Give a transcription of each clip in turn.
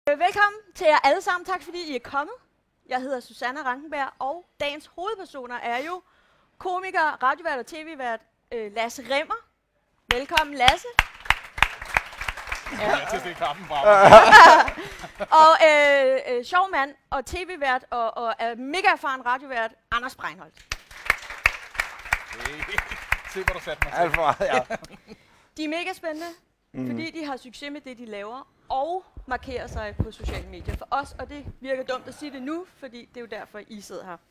Velkommen til jer alle sammen. Tak fordi I er kommet. Jeg hedder Susanne Rankenberg, og dagens hovedpersoner er jo komiker, radiovært og tv-vært Lasse Rimmer. Velkommen, Lasse. Ja. Til at stikke kappen frem. Og sjov mand og tv-vært og mega erfaren radiovært, Anders Breinholt. Se, hvor du satte mig til. Alt for meget, ja. De er mega spændende, fordi de har succes med det, de laver, og markerer sig på sociale medier for os, og det virker dumt at sige det nu, fordi det er jo derfor, I sidder her.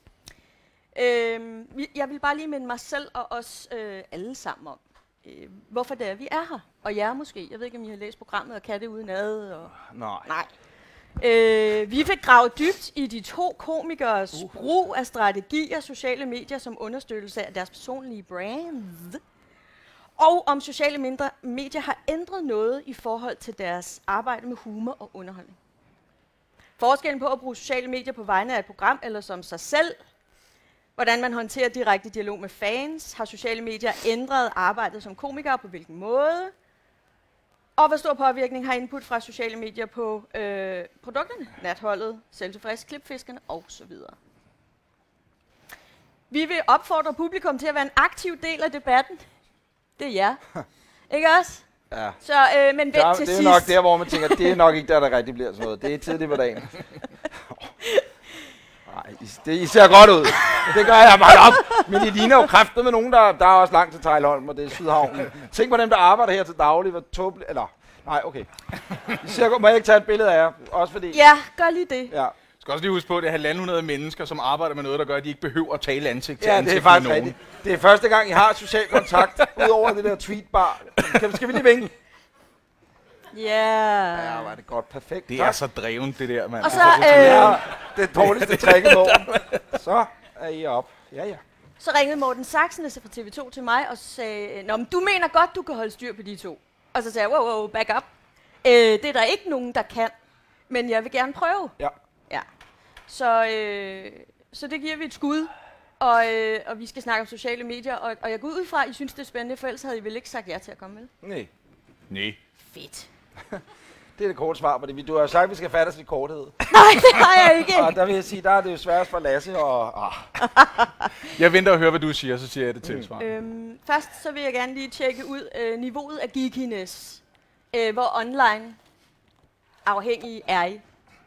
Jeg vil bare lige minde mig selv og os alle sammen om, hvorfor det er, vi er her. Og jer måske. Jeg ved ikke, om I har læst programmet og kan det udenad. Og Nej. Vi fik gravet dybt i de to komikers brug af strategier, sociale medier som understøttelse af deres personlige brand. Og om sociale medier har ændret noget i forhold til deres arbejde med humor og underholdning. Forskellen på at bruge sociale medier på vegne af et program eller som sig selv. Hvordan man håndterer direkte dialog med fans. Har sociale medier ændret arbejdet som komiker på hvilken måde? Og hvor stor påvirkning har input fra sociale medier på produkterne, natholdet, selvtilfreds, klipfiskerne osv. Vi vil opfordre publikum til at være en aktiv del af debatten. Det er jer. Ikke også? Ja. Så, men vent til det er sidst. nok der, hvor man tænker, det er nok ikke der rigtig bliver sådan noget. Det er tidligt på dagen. Nej, I ser godt ud. Det gør jeg meget op. Men I ligner jo kræfter med nogen, der er også langt til Tejlholm, og det er Sydhavnen. Tænk på dem, der arbejder her til daglig. Hvor tåbeligt. Eller, nej, okay. I ser godt, må jeg ikke tage et billede af jer? Også fordi... Ja, gør lige det. Ja. Du skal også lige huske på, at det er 1.500 mennesker, som arbejder med noget, der gør, at de ikke behøver at tale ansigt til Ja, ansigt det er faktisk med nogen. rigtigt. Det er første gang, I har social kontakt, udover det der tweetbar. Skal vi lige vinke? Yeah. Ja, var det godt. Perfekt. Det er så dreven, det der, mand. Og så, Ja, det dårligste trick i bogen. Så er I op. Ja. så ringede Morten Saxenese fra TV2 til mig og sagde, nå, men du mener godt, du kan holde styr på de to. Og så sagde jeg, wow, back up. Det er der ikke nogen, der kan, men jeg vil gerne prøve. Ja. Så det giver vi et skud, og vi skal snakke om sociale medier, og jeg går ud fra, at I synes, det er spændende, for ellers havde I vel ikke sagt ja til at komme med. Nej. Fedt. Det er det korte svar på det. Du har jo sagt, at vi skal fatte os i korthed. Nej, det har jeg ikke. Og der vil jeg sige, der er det jo sværest for Lasse og... Jeg venter og hører, hvad du siger, så siger jeg det tilsvar. Først så vil jeg gerne lige tjekke ud niveauet af geekiness. Hvor online afhængig er I?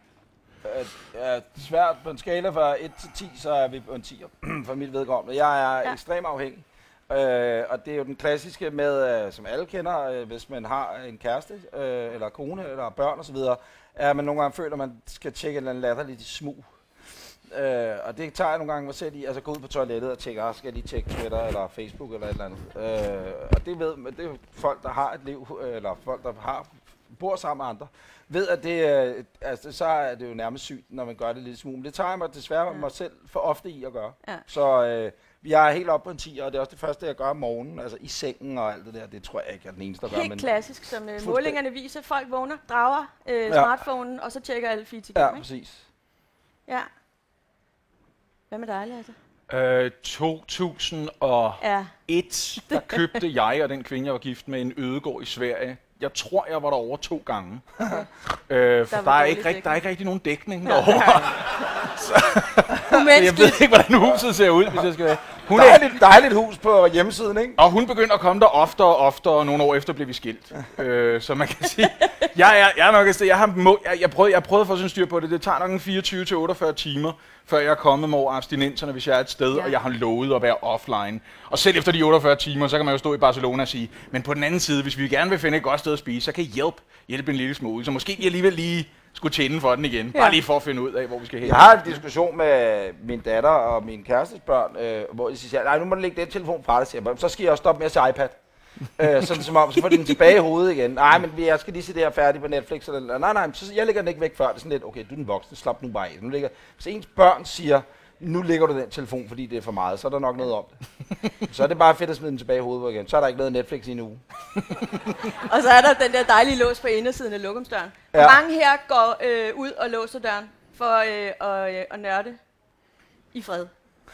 Svært på en skala fra 1 til 10, så er vi på en 10'er for mit vedkommende. Jeg er ekstremt afhængig. Og det er jo den klassiske med, som alle kender, hvis man har en kæreste, eller kone, eller børn osv., at man nogle gange føler, at man skal tjekke en eller anden latterligt i smug. Og det tager jeg nogle gange mig selv i, altså gå ud på toilettet og tjekke, skal jeg lige tjekke Twitter eller Facebook eller et eller andet. Og det ved det er jo folk, der har et liv, eller folk, der bor sammen med andre, ved at det, altså, så er det jo nærmest sygt, når man gør det lidt smug. Men det tager jeg mig desværre mig selv for ofte i at gøre. Ja. Så jeg er helt oppe på en 10'er, og det er også det første, jeg gør om morgenen, altså i sengen og alt det der. Det tror jeg ikke er den eneste, der gør. Helt klassisk, som målingerne viser. Folk vågner, drager smartphonen, og så tjekker alle feeds igennem. Ja, præcis. Ja. Hvad med dig, Lasse? 2001, der købte jeg og den kvinde, jeg var gift med, en ødegård i Sverige. Jeg tror, jeg var derovre 2 gange. For der er ikke rigtig nogen dækning derovre. Så jeg ved ikke, hvordan huset ser ud, hvis jeg skal være. Dejligt hus på hjemmesiden, ikke? Og hun begyndte at komme der oftere og oftere, og nogle år efter blev vi skilt. Så man kan sige, jeg er nok et sted, jeg prøvede at få sådan styr på det. Det tager nok en 24 til 48 timer, før jeg er kommet med over abstinenserne, hvis jeg er et sted, og jeg har lovet at være offline. Og selv efter de 48 timer, så kan man jo stå i Barcelona og sige, men på den anden side, hvis vi gerne vil finde et godt sted at spise, så kan hjælpe en lille smule. Så måske vi alligevel lige skulle tænde for den igen. Bare lige for at finde ud af, hvor vi skal hen. Jeg har en diskussion med min datter og min kærestes børn, hvor de siger, nej, nu må du lægge den telefon fra dig, siger jeg. Så skal jeg også stoppe med at se iPad. Sådan som om, så får de den tilbage i hovedet igen. Nej, men jeg skal lige se det her færdigt på Netflix. Eller, nej, så jeg lægger den ikke væk før. Det er sådan lidt, okay, du er den voksne, slap nu bare af. Hvis ens børn siger, nu lægger du den telefon, fordi det er for meget, så er der nok noget om det. Så er det bare fedt at smide den tilbage i hovedet igen. Så er der ikke noget Netflix i en uge. Og så er der den der dejlige lås på indersiden af lokumsdøren. Ja. Mange her går ud og låser døren for at nørde i fred.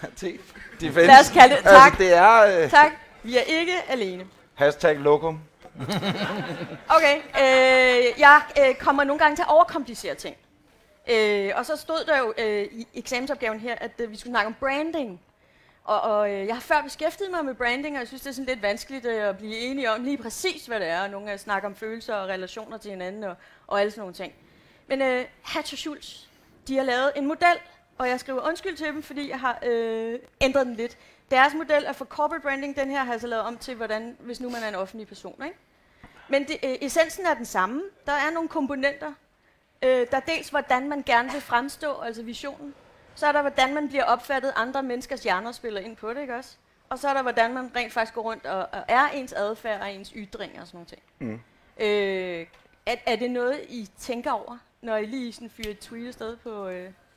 Lad os kalde det. Tak. Altså, det er, tak. Vi er ikke alene. #lokum. Okay, jeg kommer nogle gange til at overkomplicere ting. Og så stod der jo i eksamensopgaven her, at vi skulle snakke om branding. Og jeg har før beskæftiget mig med branding, og jeg synes, det er sådan lidt vanskeligt at blive enige om lige præcis, hvad det er. Og nogle af snakker om følelser og relationer til hinanden og alle sådan nogle ting. Men Hatch og Schultz, de har lavet en model, og jeg skriver undskyld til dem, fordi jeg har ændret den lidt. Deres model er for corporate branding, den her har jeg så lavet om til, hvordan, hvis nu man er en offentlig person. Ikke? Men essensen er den samme. Der er nogle komponenter. Der er dels, hvordan man gerne vil fremstå, altså visionen. Så er der, hvordan man bliver opfattet, andre menneskers hjerner spiller ind på det, ikke også? Og så er der, hvordan man rent faktisk går rundt og er ens adfærd og ens ytringer og sådan nogle ting. Er det noget, I tænker over, når I lige sådan fyrer et tweet afsted på...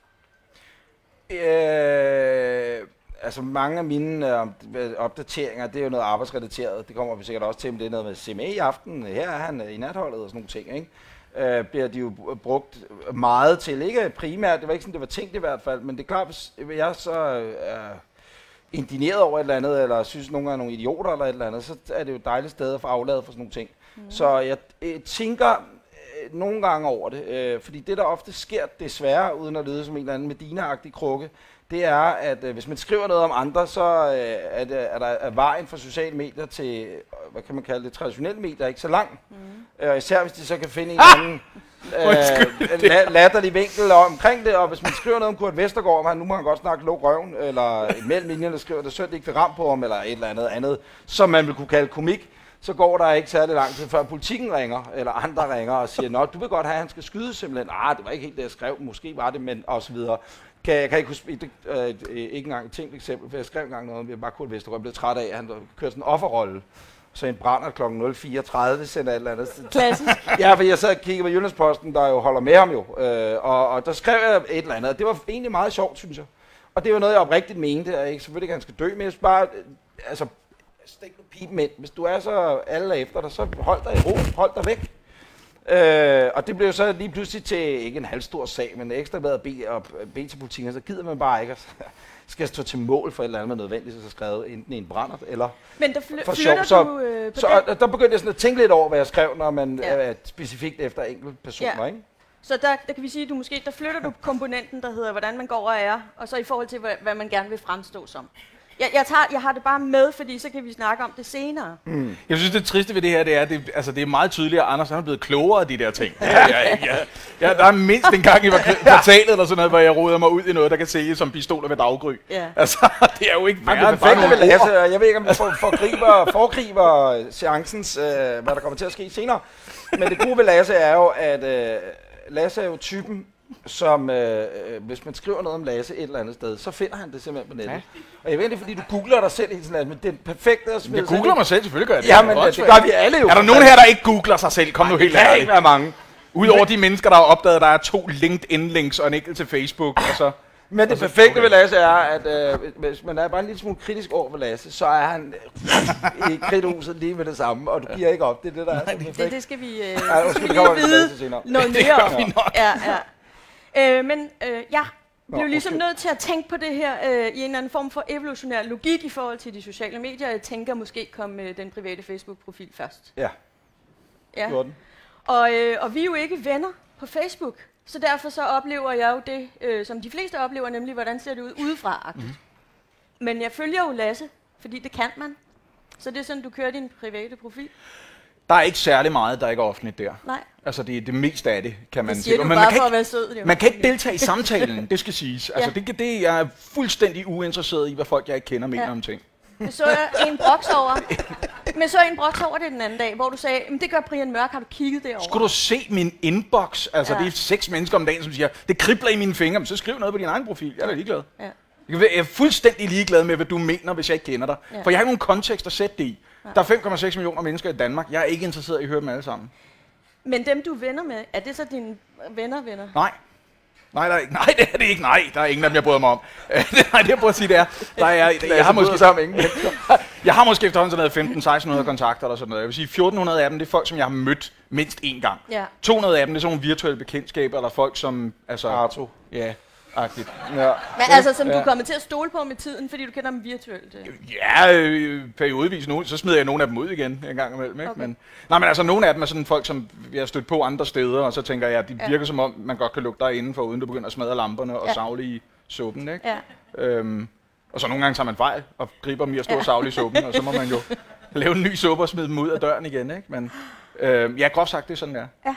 Altså mange af mine opdateringer, det er jo noget arbejdsrelateret. Det kommer vi sikkert også til, men det er noget med CMA i aften. Her er han i natholdet og sådan nogle ting, ikke? Bliver de jo brugt meget til. Ikke primært, det var ikke sådan, det var tænkt i hvert fald, men det er klart, hvis jeg så er indigneret over et eller andet, eller synes nogen er nogle idioter eller et eller andet, så er det jo et dejligt sted at få afladet for sådan nogle ting. Så jeg tænker nogle gange over det, fordi det der ofte sker desværre, uden at lyde som en eller anden Medina-agtig krukke, det er, at hvis man skriver noget om andre, så er vejen fra sociale medier til, hvad kan man kalde det, traditionelle medier ikke så lang. Især hvis de så kan finde en anden latterlig vinkel omkring det, og hvis man skriver noget om Kurt Vestergaard, nu må han godt snakke lå røven, eller mellem linjerne skriver, der sødt ikke vil ramme på ham, eller et eller andet, som man vil kunne kalde komik, så går der ikke særlig lang tid, før Politikken ringer, eller andre ringer og siger, nå, du vil godt have, at han skal skyde simpelthen. Det var ikke helt det, jeg skrev, måske var det, men og så videre. Jeg kan ikke huske, ikke engang et tænkt eksempel, for jeg skrev engang noget om, at bare Kurt Vestergaard blev træt af, at han kørte sådan en offerrolle. Så en brænder kl. 04.30 sender et eller andet. Klassisk. Ja, for jeg sad og kiggede på Jyllandsposten, der jo holder med ham jo. Og der skrev jeg et eller andet, og det var egentlig meget sjovt, synes jeg. Og det var noget, jeg oprigtigt mente, og ikke selvfølgelig ikke, han skal dø, men jeg bare, altså, stik nu pipen ind. Hvis du er så alle efter dig, så hold dig i ro, hold dig væk. Og det blev så lige pludselig til, ikke en halvstor sag, men ekstra med at bede til Politikken, så gider man bare ikke at skal stå til mål for et eller andet, man nødvendigt har skrevet, enten i en brænder eller men der for sjov. Så der begyndte jeg sådan at tænke lidt over, hvad jeg skrev, når man er specifikt efter enkelte personer, ikke? Så der kan vi sige, at der flytter du komponenten, der hedder, hvordan man går og er, og så i forhold til, hvad man gerne vil fremstå som. Jeg har det bare med, fordi så kan vi snakke om det senere. Jeg synes, det triste ved det her, det er meget tydeligt, at Anders han er blevet klogere af de der ting. Der er mindst en gang i kvartalet eller sådan noget, hvor jeg roder mig ud i noget, der kan sælges som pistoler ved daggry. Altså, det er jo ikke værre. Jeg ved ikke, om vi foregriber seancens, hvad der kommer til at ske senere. Men det gode ved Lasse er jo, at Lasse er jo typen, som hvis man skriver noget om Lasse et eller andet sted, så finder han det simpelthen på nettet. Ja. Og jeg ved ikke, fordi du googler dig selv hele tiden, men det er perfekt at smide. Jeg googler mig selv, selvfølgelig gør jeg det. Ja, men det gør vi alle jo. Er der nogen her, der ikke googler sig selv? Kom nu helt ærligt. Det kan ikke være mange. Udover de mennesker, der har opdaget, at der er 2 LinkedIn-links og en enkelt til Facebook. Og så men det perfekte ved Lasse er, at hvis man er bare en lille smule kritisk over for Lasse, så er han i kridthuset lige med det samme, og du giver ikke op. Det er det, der er så perfekt. Det skal vi lige vide noget mere om. Men jeg blev ligesom nødt til at tænke på det her i en eller anden form for evolutionær logik i forhold til de sociale medier. Jeg tænker måske komme den private Facebook-profil først. Ja. Den. Og vi er jo ikke venner på Facebook, så derfor så oplever jeg jo det, som de fleste oplever, nemlig hvordan ser det ud udefra. Men jeg følger jo Lasse, fordi det kan man. Så det er sådan, du kører din private profil. Der er ikke særlig meget, der ikke er offentligt der. Nej. Altså det meste af det, kan man sige. Man bare for at være sød. Man kan ikke deltage i samtalen, det skal siges. Altså det jeg er fuldstændig uinteresseret i, hvad folk, jeg ikke kender, mener om ting. Det så jeg en broks over det den anden dag, hvor du sagde, det gør Brian Mørk, har du kigget derover? Skulle du se min inbox? Altså det er 6 mennesker om dagen, som siger, det kribler i mine fingre, men så skriv noget på din egen profil. Jeg er da ligeglad. Ja. Jeg er fuldstændig ligeglad med, hvad du mener, hvis jeg ikke kender dig. Ja. For jeg har ikke nogen kontekst at sætte det i. Ja. Der er 5,6 millioner mennesker i Danmark. Jeg er ikke interesseret i at høre dem alle sammen. Men dem, du er venner med, er det så dine venner? Nej. Nej, det er det ikke. Nej, der er ingen af dem, jeg bryder mig om. Nej, det jeg prøver at sige, det er... Jeg har måske efterhånden sådan noget 1.500-1.600 kontakter eller sådan noget. Jeg vil sige, 1.400 af dem, det er folk, som jeg har mødt mindst én gang. Ja. 200 af dem, det er sådan nogle virtuelle bekendtskaber, eller folk som... Altså, Arto. Ja. agtigt. Ja. Men altså, som du er kommet til at stole på med tiden, fordi du kender dem virtuelt? Ja, periodevis. Så smider jeg nogle af dem ud igen en gang imellem. Ikke? Okay. Men altså, nogle af dem er sådan folk, som jeg har stødt på andre steder, og så tænker jeg, at de virker som om, man godt kan lugte dig indenfor, uden du begynder at smadre lamperne og savle i suppen. Ikke? Ja. Og så nogle gange tager man fejl og griber dem i at stå og savle i suppen, og så må man jo lave en ny suppe og smide dem ud af døren igen. Ikke? Men ja, groft sagt, det er sådan, der. Ja.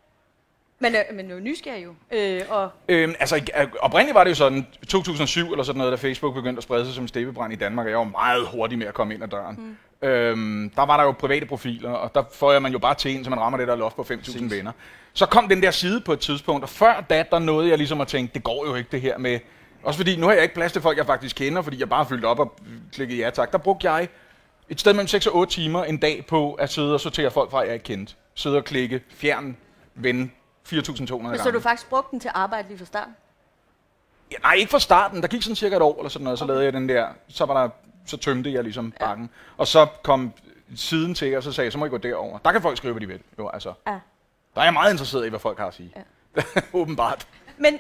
Men nu er nysgerrig jo. Altså, oprindeligt var det jo sådan, 2007 eller sådan noget, da Facebook begyndte at sprede sig som steppebrand i Danmark, og jeg var meget hurtig med at komme ind ad døren. Der var der jo private profiler, og der får man jo bare til en, så man rammer det der loft på 5.000 venner. Så kom den der side på et tidspunkt, og før da, der nåede jeg ligesom at tænke, det går jo ikke det her med... Også fordi, nu har jeg ikke plads til folk, jeg faktisk kender, fordi jeg bare har fyldt op og klikket ja tak. Der brugte jeg et sted mellem 6 og 8 timer en dag på at sidde og sortere folk fra, jeg ikke kendte. Sidde og klikke, fjern, ven, 4.200 gange. Så du faktisk brugte den til arbejde lige fra starten? Ja, nej, ikke fra starten. Der gik sådan cirka et år eller sådan noget, så lavede jeg den der. Så tømte jeg ligesom bakken. Og så kom siden til, og så sagde jeg, så må I gå derover. Der kan folk skrive, hvad de vil. Jo, altså. Ja. Der er jeg meget interesseret i, hvad folk har at sige. Ja. Åbenbart. Men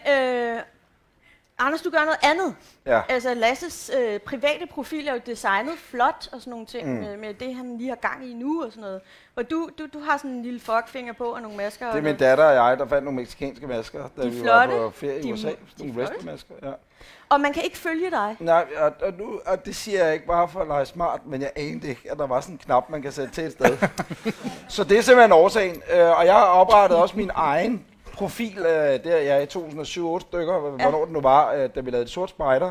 Anders, du gør noget andet. Ja. Altså Lasses private profil er jo designet flot og sådan nogle ting med det, han lige har gang i nu og sådan noget. Og du har sådan en lille fuckfinger på og nogle masker. Det er min datter og jeg, der fandt nogle mexicanske masker, da vi var på ferie i USA. Nogle wrestlermasker, ja. Og man kan ikke følge dig? Nej, og det siger jeg ikke bare for at lege smart, men jeg anede ikke, at der var sådan en knap, man kan sætte til et sted. Så det er simpelthen årsagen. Og jeg har oprettet også min egen profil, der jeg i 2007-8 stykker, hvornår det nu var, da vi lavede et sort spejder.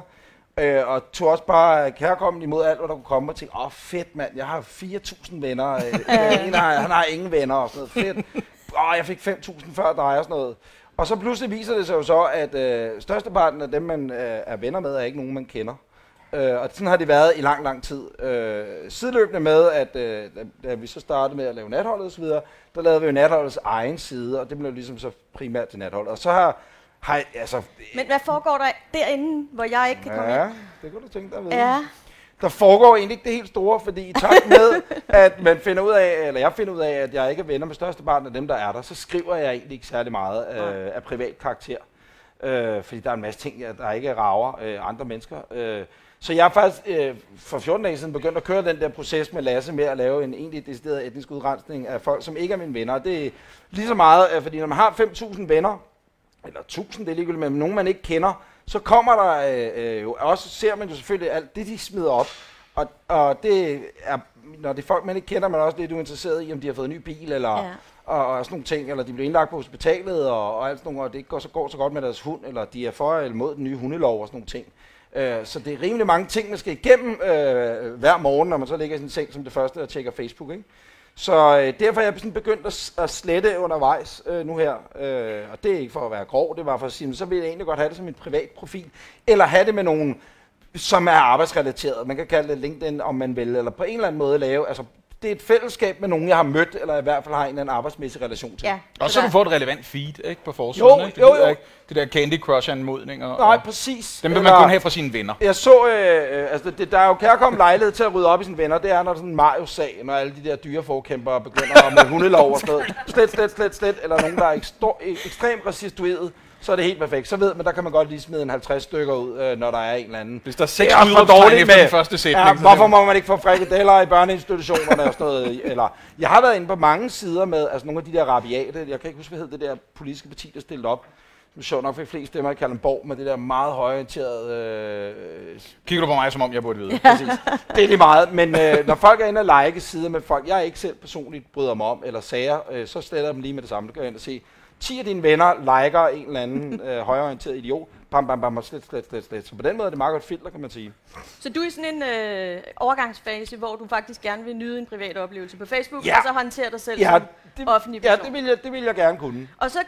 Og tog også bare kærkommen imod alt, hvad der kunne komme, og tænkte, fedt mand, jeg har 4.000 venner, han har ingen venner og sådan noget, fedt. Jeg fik 5.000 før dig og sådan noget. Og så pludselig viser det sig jo så, at størsteparten af dem, man er venner med, er ikke nogen, man kender. Og sådan har det været i lang, lang tid. Sideløbende med, at da vi så startede med at lave natholdet og så videre, der lavede vi jo natholdets egen side, og det blev ligesom så primært til natholdet. Og så har altså... Men hvad foregår der derinde, hvor jeg ikke kan komme ind? Ja, det kunne du tænke dig at vide. Ja. Der foregår egentlig ikke det helt store, fordi i takt med, at man finder ud af, eller jeg finder ud af, at jeg ikke er venner med størsteparten af dem, der er der, så skriver jeg egentlig ikke særlig meget af privat karakter. Fordi der er en masse ting, der ikke rager andre mennesker. Så jeg har faktisk for 14 dage siden begyndt at køre den der proces med Lasse med at lave en egentlig decideret etnisk udrensning af folk, som ikke er mine venner. Det er lige så meget, fordi når man har 5.000 venner, eller 1.000, det er ligegyldigt, men nogen man ikke kender, så kommer der jo også, ser man jo selvfølgelig alt det, de smider op. Og det er, når det er folk, man ikke kender, man er også lidt uinteresseret i, om de har fået en ny bil, eller og sådan nogle ting, eller de bliver indlagt på hospitalet, og alt sådan nogle, og det ikke går så godt med deres hund, eller de er for eller mod den nye hundelov og sådan nogle ting. Så det er rimelig mange ting, man skal igennem hver morgen, når man så ligger i sin seng som det første og tjekker Facebook, ikke? Så derfor er jeg sådan begyndt at slette undervejs nu her, og det er ikke for at være grov, det var for at sige, men så vil jeg egentlig godt have det som en privat profil, eller have det med nogen, som er arbejdsrelateret. Man kan kalde det LinkedIn, om man vil, eller på en eller anden måde lave, altså det er et fællesskab med nogen, jeg har mødt, eller i hvert fald har en eller anden arbejdsmæssig relation til. Ja, og så du får et relevant feed, ikke, på forsiden, ikke? Jo. Det der Candy Crush-anmodninger. Nej, præcis. Dem vil man kun have fra sine venner. Jeg så, altså der er jo kærkommen lejlighed til at rydde op i sine venner, det er når sådan en Mario-sag, når alle de der dyreforkæmpere begynder med hundelov og sådan noget. Slet, eller nogen, der er ekstremt racistoeret. Så er det helt perfekt. Så ved man, der kan man godt lige smide en 50 stykker ud, når der er en eller anden. Hvis der er 6 udråbstegn efter den første sætning. Ja, hvorfor må man ikke få frikadeller i børneinstitutionerne og sådan noget? Eller, jeg har været inde på mange sider med altså nogle af de der rabiate. Jeg kan ikke huske, hvad hed det der politiske parti, der stillede op. Som sjovt nok fik flest stemmer i Kalundborg med det der meget højorienterede... Kigger du på mig, som om jeg burde vide? Præcis. Det er lige meget. Men når folk er inde og like sider med folk, jeg ikke selv personligt bryder mig om, eller sager, så sletter jeg dem lige med det samme. Det kan jeg ind og se. 10 af dine venner liker en eller anden højreorienteret idiot. Bam, og slet. Så på den måde er det meget godt filter, kan man sige. Så du er i sådan en overgangsfase, hvor du faktisk gerne vil nyde en privat oplevelse på Facebook, ja. og så håndtere dig selv som offentlig person. Ja, det vil jeg gerne kunne. Og så,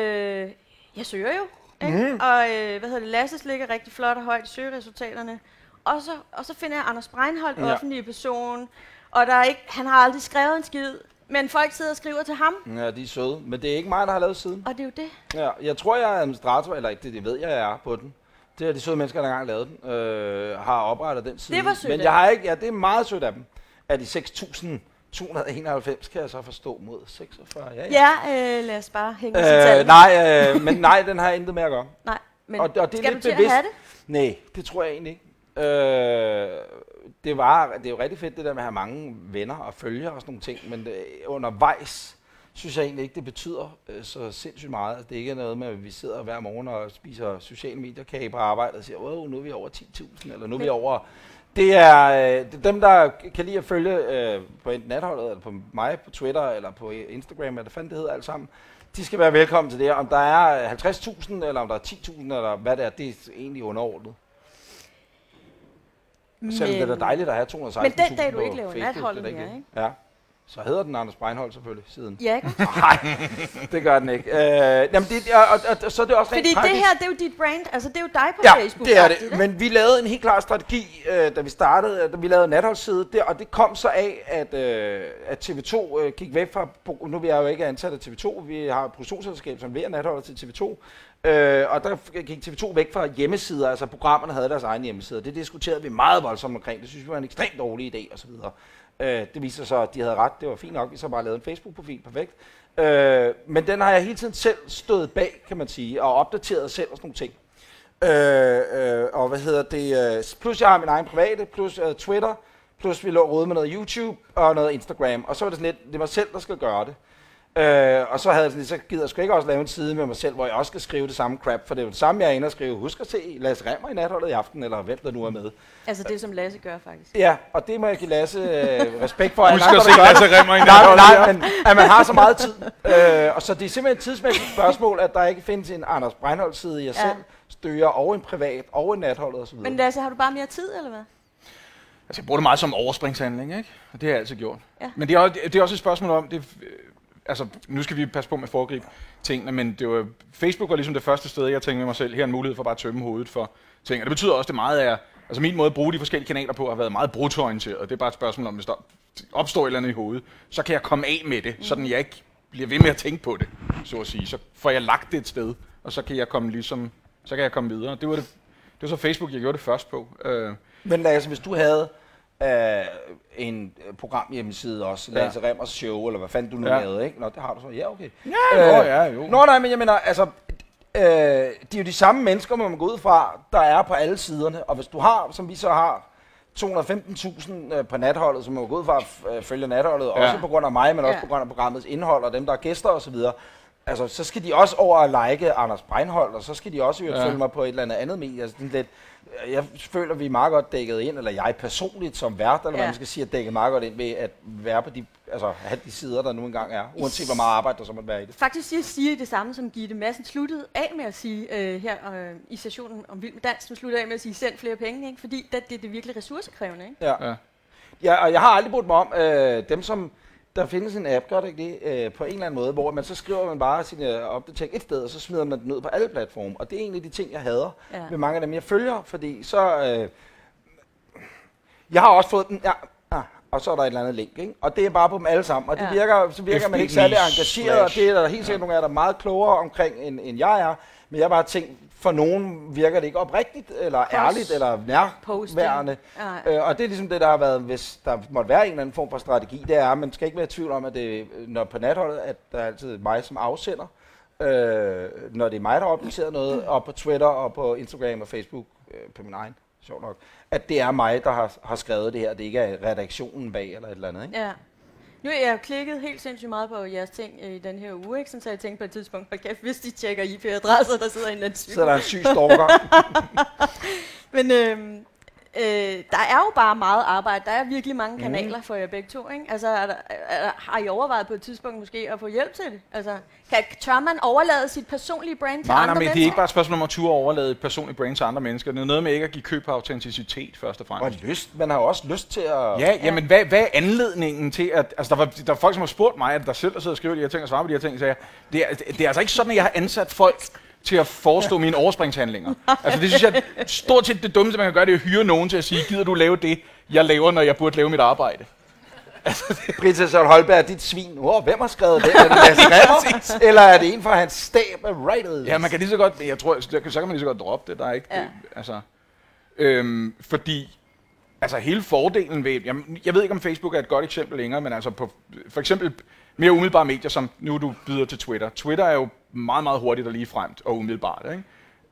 jeg søger jo, ikke? Og Lasses ligger rigtig flot og højt i søgeresultaterne. Og så finder jeg Anders Breinholt, offentlig person, og han har aldrig skrevet en skid. Men folk sidder og skriver til ham. Ja, de er søde. Men det er ikke mig, der har lavet siden. Og det er jo det. Ja, jeg tror, jeg er administrator, eller det ved jeg er på den. Det er de søde mennesker, der engang lavet den, har oprettet den side. Det var sødt. Men jeg har ikke, det er meget sødt af dem. Af de 6.291 kan jeg så forstå mod 46. Ja, lad os bare hænge til tallet. Nej, den har jeg intet med at gøre. Nej. Men og det er skal lidt du til bevidst. at have det? Nej, det tror jeg egentlig ikke. Det er jo rigtig fedt det der med at have mange venner og følgere og sådan nogle ting, men undervejs synes jeg egentlig ikke, det betyder så sindssygt meget. Altså, det ikke er noget med, at vi sidder hver morgen og spiser sociale medier-kage på arbejde og siger, wow, nu er vi over 10.000, eller nu er vi over... Det er dem, der kan lide at følge på enten Natholdet, eller på mig på Twitter, eller på Instagram, eller hvad fanden det hedder alt sammen. De skal være velkommen til det. Om der er 50.000, eller om der er 10.000, eller hvad det er egentlig underordnet. Selvom det er da dejligt at have 216.000 men den dag, du på ikke laver Facebook, Natholdet det er mere, ikke? Ja. Så hedder den Anders Breinholt selvfølgelig siden. Ja, ikke? Nej, det gør den ikke. Jamen så er det også rent Fordi praktisk. det her, det er jo dit brand, altså det er jo dig på Ja, Facebook. det er det. Men vi lavede en helt klar strategi, da vi startede, da vi lavede Natholdsside, og det kom så af, at TV2 gik væk fra, nu er jeg jo ikke ansat af TV2, vi har et produktionsselskab, som leverer Natholdet til TV2, og der gik TV2 væk fra hjemmesider, altså programmerne havde deres egne hjemmesider. Det diskuterede vi meget voldsomt omkring, det synes vi var en ekstremt dårlig idé osv. Det viser sig, at de havde ret, det var fint nok, vi så bare lavede en Facebook-profil, perfekt. Men den har jeg hele tiden selv stået bag, kan man sige, og opdateret selv og sådan nogle ting. Og hvad hedder det, plus jeg har min egen private, plus Twitter, plus vi lå råd med noget YouTube og noget Instagram, og så var det sådan lidt, det var selv, der skal gøre det. Og så havde jeg sådan, så gider jeg sgu ikke også lave en side med mig selv, hvor jeg også skal skrive det samme crap, for det er jo det samme, jeg er inde og skrive. Husk at se Lasse Remmer i Natholdet i aften, eller hvem der nu er med. Altså det, som Lasse gør, faktisk. Ja, og det må jeg give Lasse respekt for. Husk at se Lasse Remmer i Natholdet. Nej, men at man har så meget tid. Og så det er simpelthen et tidsmæssigt spørgsmål, at der ikke findes en Anders Breinholt-side i jer selv, støger, og en privat, og en Natholdet osv. Men Lasse, har du bare mere tid, eller hvad? Altså, jeg bruger det meget som overspringshandling, ikke? Og det har jeg altid gjort. Ja. Men det er også et spørgsmål om, altså, nu skal vi passe på med at foregribe tingene, men det var, Facebook var ligesom det første sted, jeg tænkte med mig selv, her er en mulighed for bare at tømme hovedet for ting. Og det betyder også, at det meget er, altså min måde at bruge de forskellige kanaler på har været meget brutorienteret. Det er bare et spørgsmål om, hvis der opstår et eller andet i hovedet, så kan jeg komme af med det, sådan jeg ikke bliver ved med at tænke på det, så at sige. Så får jeg lagt det et sted, og så kan jeg komme videre. Det var så Facebook, jeg gjorde det først på. Men Lasse, hvis du havde en programhjemmeside også, Lasse Remmers show, eller hvad fanden du nu lavede, ikke? Nå, det har du så. Ja, okay. Jo. Nå, nej, men jeg mener, altså, de er jo de samme mennesker, man går ud fra, der er på alle siderne, og hvis du har, som vi så har, 215.000 på Natholdet, som man går ud fra at følge Natholdet, også på grund af mig, men også på grund af programmets indhold, og dem, der er gæster osv., altså, så skal de også over at like Anders Breinholt, og så skal de også følge mig på et eller andet medie. Altså, lidt, jeg føler, vi er meget godt dækket ind, eller jeg personligt som vært, eller hvad man skal sige, er dækket meget godt ind ved at være på de, altså have de sider, der nu engang er, uanset hvor meget arbejde der så måtte være i det. Faktisk siger I det samme, som Gitte Madsen sluttede af med at sige her i sessionen om Vild med Dans, som sluttede af med at sige, send flere penge, ikke? Fordi det er virkelig ressourcekrævende, ikke? Ja, og jeg har aldrig brugt mig om dem, som der findes en app, gør det ikke det, på en eller anden måde, hvor man så skriver man bare sine opdateringer et sted, og så smider man den ud på alle platforme. Og det er egentlig de ting, jeg hader ved mange af dem, jeg følger, fordi så... jeg har også fået den... og så er der et eller andet link, ikke? Og det er bare på dem alle sammen, og det virker man ikke særlig engageret, og det er der helt sikkert nogle af jer, der er meget klogere omkring, end jeg er. Men jeg har bare tænkt, for nogen virker det ikke oprigtigt, eller ærligt, eller nærværende. Og det er ligesom det, der har været, hvis der måtte være en eller anden form for strategi, det er, at man skal ikke være i tvivl om, at det, når på Natholdet, at der er altid mig som afsender, når det er mig, der har opdateret noget, og på Twitter, og på Instagram og Facebook, på min egen, sjovt nok, at det er mig, der har skrevet det her, det ikke er redaktionen bag, eller et eller andet, ikke? Ja. Nu har jeg klikket helt sindssygt meget på jeres ting i den her uge, ikke? Så jeg tænkte på et tidspunkt, okay, hvis de tjekker IP-adresser, der sidder en eller anden syg. Så der er en syg stalker. Men der er jo bare meget arbejde. Der er virkelig mange kanaler for jer begge to, ikke? Altså, har I overvejet på et tidspunkt måske at få hjælp til det? Altså, tør man overlade sit personlige brand til andre mennesker? Nej, men det er ikke bare et spørgsmål om at turde overlade et personligt brand til andre mennesker. Det er noget med ikke at give køb på autenticitet, først og fremmest. Og lyst. Man har jo også lyst til at... Jamen, hvad er anledningen til at... Altså, der er folk, som har spurgt mig, at der selv der sidder og skriver de her ting og svarer på de her ting, så det er altså ikke sådan, at jeg har ansat folk til at forestå mine overspringshandlinger. Altså det synes jeg stort set det dummeste, man kan gøre, det er at hyre nogen til at sige, gider du lave det, jeg laver, når jeg burde lave mit arbejde. Britta Sørl Holberg, dit svin. Hvem har skrevet det? Er det Lasse Remmer? Eller er det en fra hans stab af writers? Ja, man kan lige så godt, jeg tror, så kan man lige så godt droppe det, der er ikke det, altså. Fordi, altså hele fordelen ved, jeg ved ikke om Facebook er et godt eksempel længere, men altså på, for eksempel mere umiddelbare medier, som nu du byder til Twitter. Twitter er jo meget, meget hurtigt og ligefremt og umiddelbart, ikke?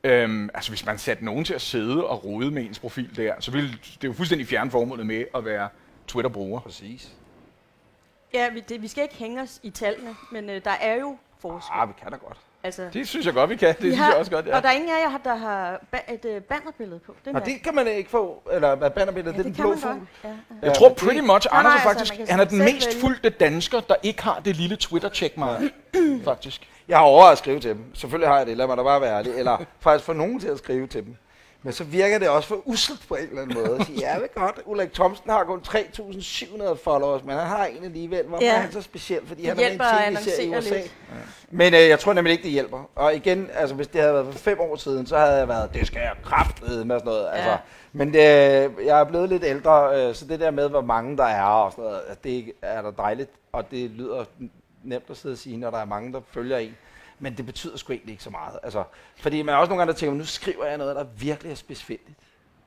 Altså hvis man satte nogen til at sidde og rode med ens profil der, så ville det jo fuldstændig fjerne formålet med at være Twitter-bruger. Præcis. Ja, vi skal ikke hænge os i tallene, men der er jo forskel. Vi kan da godt. Altså, Det synes jeg godt, vi kan. Det synes jeg også godt, ja. Og der er ingen af jer, der har et bannerbillede på. Det kan man ikke få, eller hvad bannerbilledet, det er den blå fugl. Ja. Jeg tror pretty much, Anders er altså, faktisk, han er den mest fulgte dansker, der ikke har det lille Twitter-checkmark, faktisk. Jeg har overvejet at skrive til dem. Selvfølgelig har jeg det, lad mig da bare være ærlig. Eller faktisk få nogen til at skrive til dem. Men så virker det også for usselt på en eller anden måde. Så jeg ved godt, Ulrik Thomsen har kun 3.700 followers, men han har en alligevel. Hvorfor er han så speciel? Fordi han er en tv-serie i USA. Ja. Men jeg tror nemlig ikke, det hjælper. Og igen, altså hvis det havde været for 5 år siden, så havde jeg været, det skal jeg kraftedeme med sådan noget. Altså, ja. Men jeg er blevet lidt ældre, så det der med, hvor mange der er og sådan noget, det er da dejligt. Og det lyder nemt at sidde og sige, når der er mange, der følger en. Men det betyder sgu egentlig ikke så meget. Altså, fordi man er også nogle gange, der tænker, nu skriver jeg noget, der virkelig er spidsfindigt.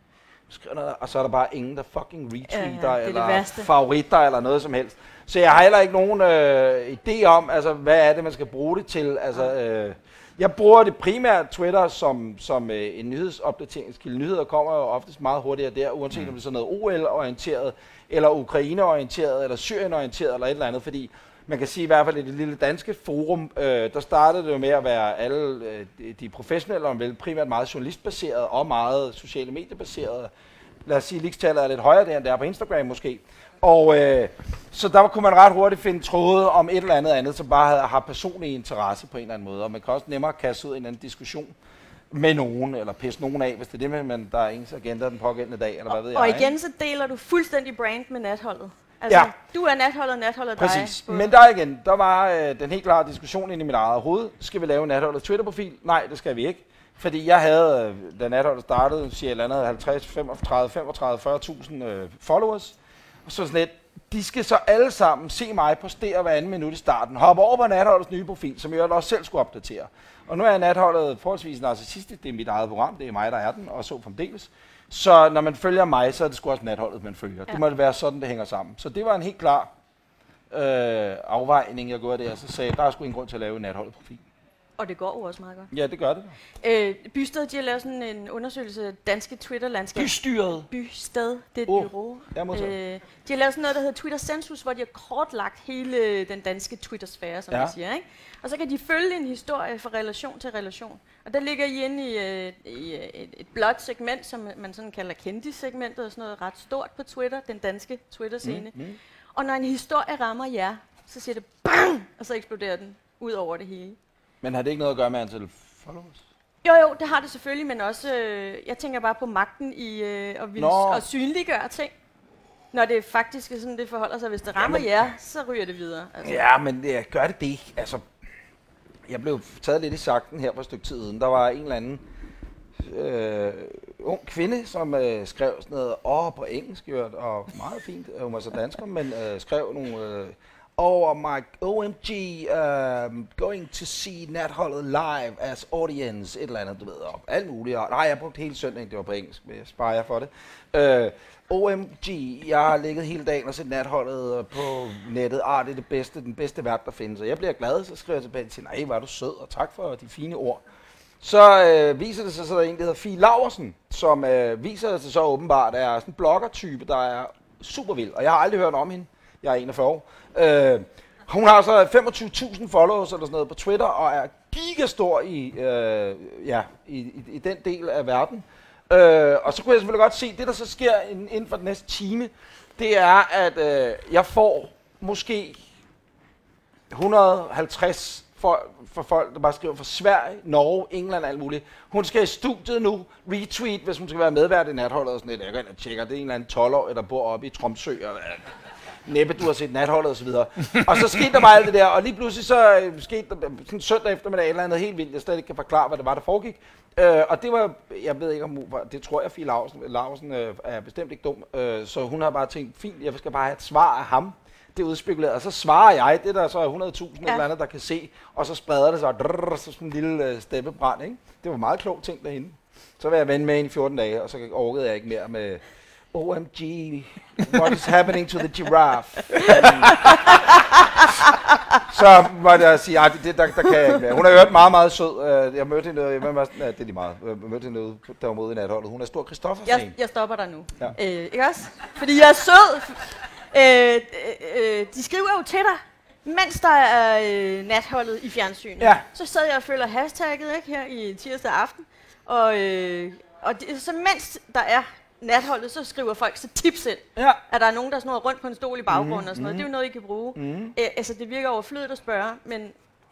Og så er der bare ingen, der fucking retweeter, eller favoritter, eller noget som helst. Så jeg har heller ikke nogen idé om, altså, hvad er det, man skal bruge det til. Altså, jeg bruger det primært Twitter som en nyhedsopdateringskilde. Nyheder kommer jo oftest meget hurtigere der, uanset om det er sådan noget OL-orienteret, eller Ukraine-orienteret, eller Syrien-orienteret, eller et eller andet, fordi man kan sige i hvert fald i det lille danske forum, der startede det jo med at være alle de professionelle, og vel primært meget journalistbaseret og meget sociale mediebaseret. Lad os sige, ligestallet er lidt højere der, end det er på Instagram måske. Og så der kunne man ret hurtigt finde tråde om et eller andet, som bare har personlig interesse på en eller anden måde. Og man kan også nemmere kaste ud i en anden diskussion med nogen, eller pisse nogen af, hvis det er det, men der er ens agenda den pågældende dag, eller hvad ved jeg. Og igen, så deler du fuldstændig brand med natholdet. Altså, ja. Du er natholdet dig. Præcis. Men der var den helt klare diskussion inde i mit eget hoved. Skal vi lave en natholdet Twitter-profil? Nej, det skal vi ikke. Fordi jeg havde, da natholdet startede, siger jeg landede 50, 35, 35, 40.000 followers. Og så sådan lidt, de skal så alle sammen se mig postere hver anden minut i starten. Hoppe over på natholdets nye profil, som jeg også selv skulle opdatere. Og nu er natholdet forholdsvis narcissistisk. Det er mit eget program, det er mig, der er den, og så fremdeles. Så når man følger mig, så er det sgu også natholdet, man følger. Ja. Det må være sådan, det hænger sammen. Så det var en helt klar afvejning, jeg gjorde der. Så sagde jeg, der er sgu ingen grund til at lave en natholdet-profil. Og det går jo også meget godt. Ja, det gør det. Bystedet, de har lavet sådan en undersøgelse af danske Twitter-landskab. Bystyret? Bysted, det er et bureau. De har lavet sådan noget, der hedder Twitter Census, hvor de har kortlagt hele den danske Twitter-sfære, som man siger, ikke? Og så kan de følge en historie fra relation til relation. Og der ligger I inde i et blåt segment, som man sådan kalder kendissegmentet, og sådan noget ret stort på Twitter, den danske Twitter-scene. Og når en historie rammer jer, så siger det BANG! Og så eksploderer den ud over det hele. Men har det ikke noget at gøre med antal followers? Jo, det har det selvfølgelig, men også, jeg tænker bare på magten i at synliggøre ting. Når det faktisk er sådan, det forholder sig. Hvis det rammer jer, så ryger det videre. Altså. Ja, men gør det det. Altså, jeg blev taget lidt i sakten her for et stykke tid siden. Der var en eller anden ung kvinde, som skrev sådan noget på engelsk, og meget fint. Hun var så dansker, men skrev nogle... OMG, going to see natholdet live as audience, et eller andet, du ved, og alt muligt. Nej, jeg brugte hele søndagen, det var på engelsk, men jeg sparer jer for det. OMG, jeg har ligget hele dagen og set natholdet på nettet. Det er den bedste vært, der findes. Og jeg bliver glad, så skriver jeg tilbage til, nej, hvor er du sød, og tak for de fine ord. Så viser det sig, så der er en, der hedder Fie Laursen, som viser sig så åbenbart, er sådan en blogger-type, der er super vild. Og jeg har aldrig hørt om hende. Jeg er 41 år. Hun har så 25.000 followers eller sådan noget på Twitter, og er gigastor i den del af verden. Og så kunne jeg selvfølgelig godt se, det der så sker inden for den næste time, det er, at jeg får måske 150 for folk, der bare skriver fra Sverige, Norge, England og alt muligt. Hun skal i studiet nu, retweet, hvis hun skal være medvært i natholdet og sådan lidt. Jeg går ind og tjekker, det er en eller anden 12-årig, der bor oppe i Tromsø. Næppe, du har set natholdet og så videre. Og så skete der bare alt det der, og lige pludselig så skete der sådan søndag eftermiddag et eller andet helt vildt, jeg slet ikke kan forklare, hvad det var, der foregik. Og det var, jeg ved ikke om, det tror jeg, Fie Laursen er bestemt ikke dum, så hun har bare tænkt, fint, jeg skal bare have et svar af ham. Det er udspekuleret, og så svarer jeg, det der så er 100.000 eller andet, der kan se, og så spreder det sig, så sådan en lille steppebrand, ikke? Det var meget klogt ting derinde. Så var jeg vende med hende i 14 dage, og så orkede jeg ikke mere med OMG, what is happening to the giraffe? Så måtte jeg sige, at der kan jeg ikke mere. Hun er jo meget, meget sød. Jeg mødte hende, det er lige meget. Jeg mødte hende ude, der var mod i natholdet. Hun er stor Christoffer-fan. Jeg stopper dig nu. Ja. Ikke også? Fordi jeg er sød. De skriver jo til dig, mens der er natholdet i fjernsynet. Ja. Så sad jeg og følger hashtagget ikke, her i tirsdag aften. Så mens der er natholdet, så skriver folk så tips ind. Ja. At der er nogen, der snurrer rundt på en stol i baggrunden og sådan noget. Det er jo noget, I kan bruge. Altså, det virker overflødigt at spørge, men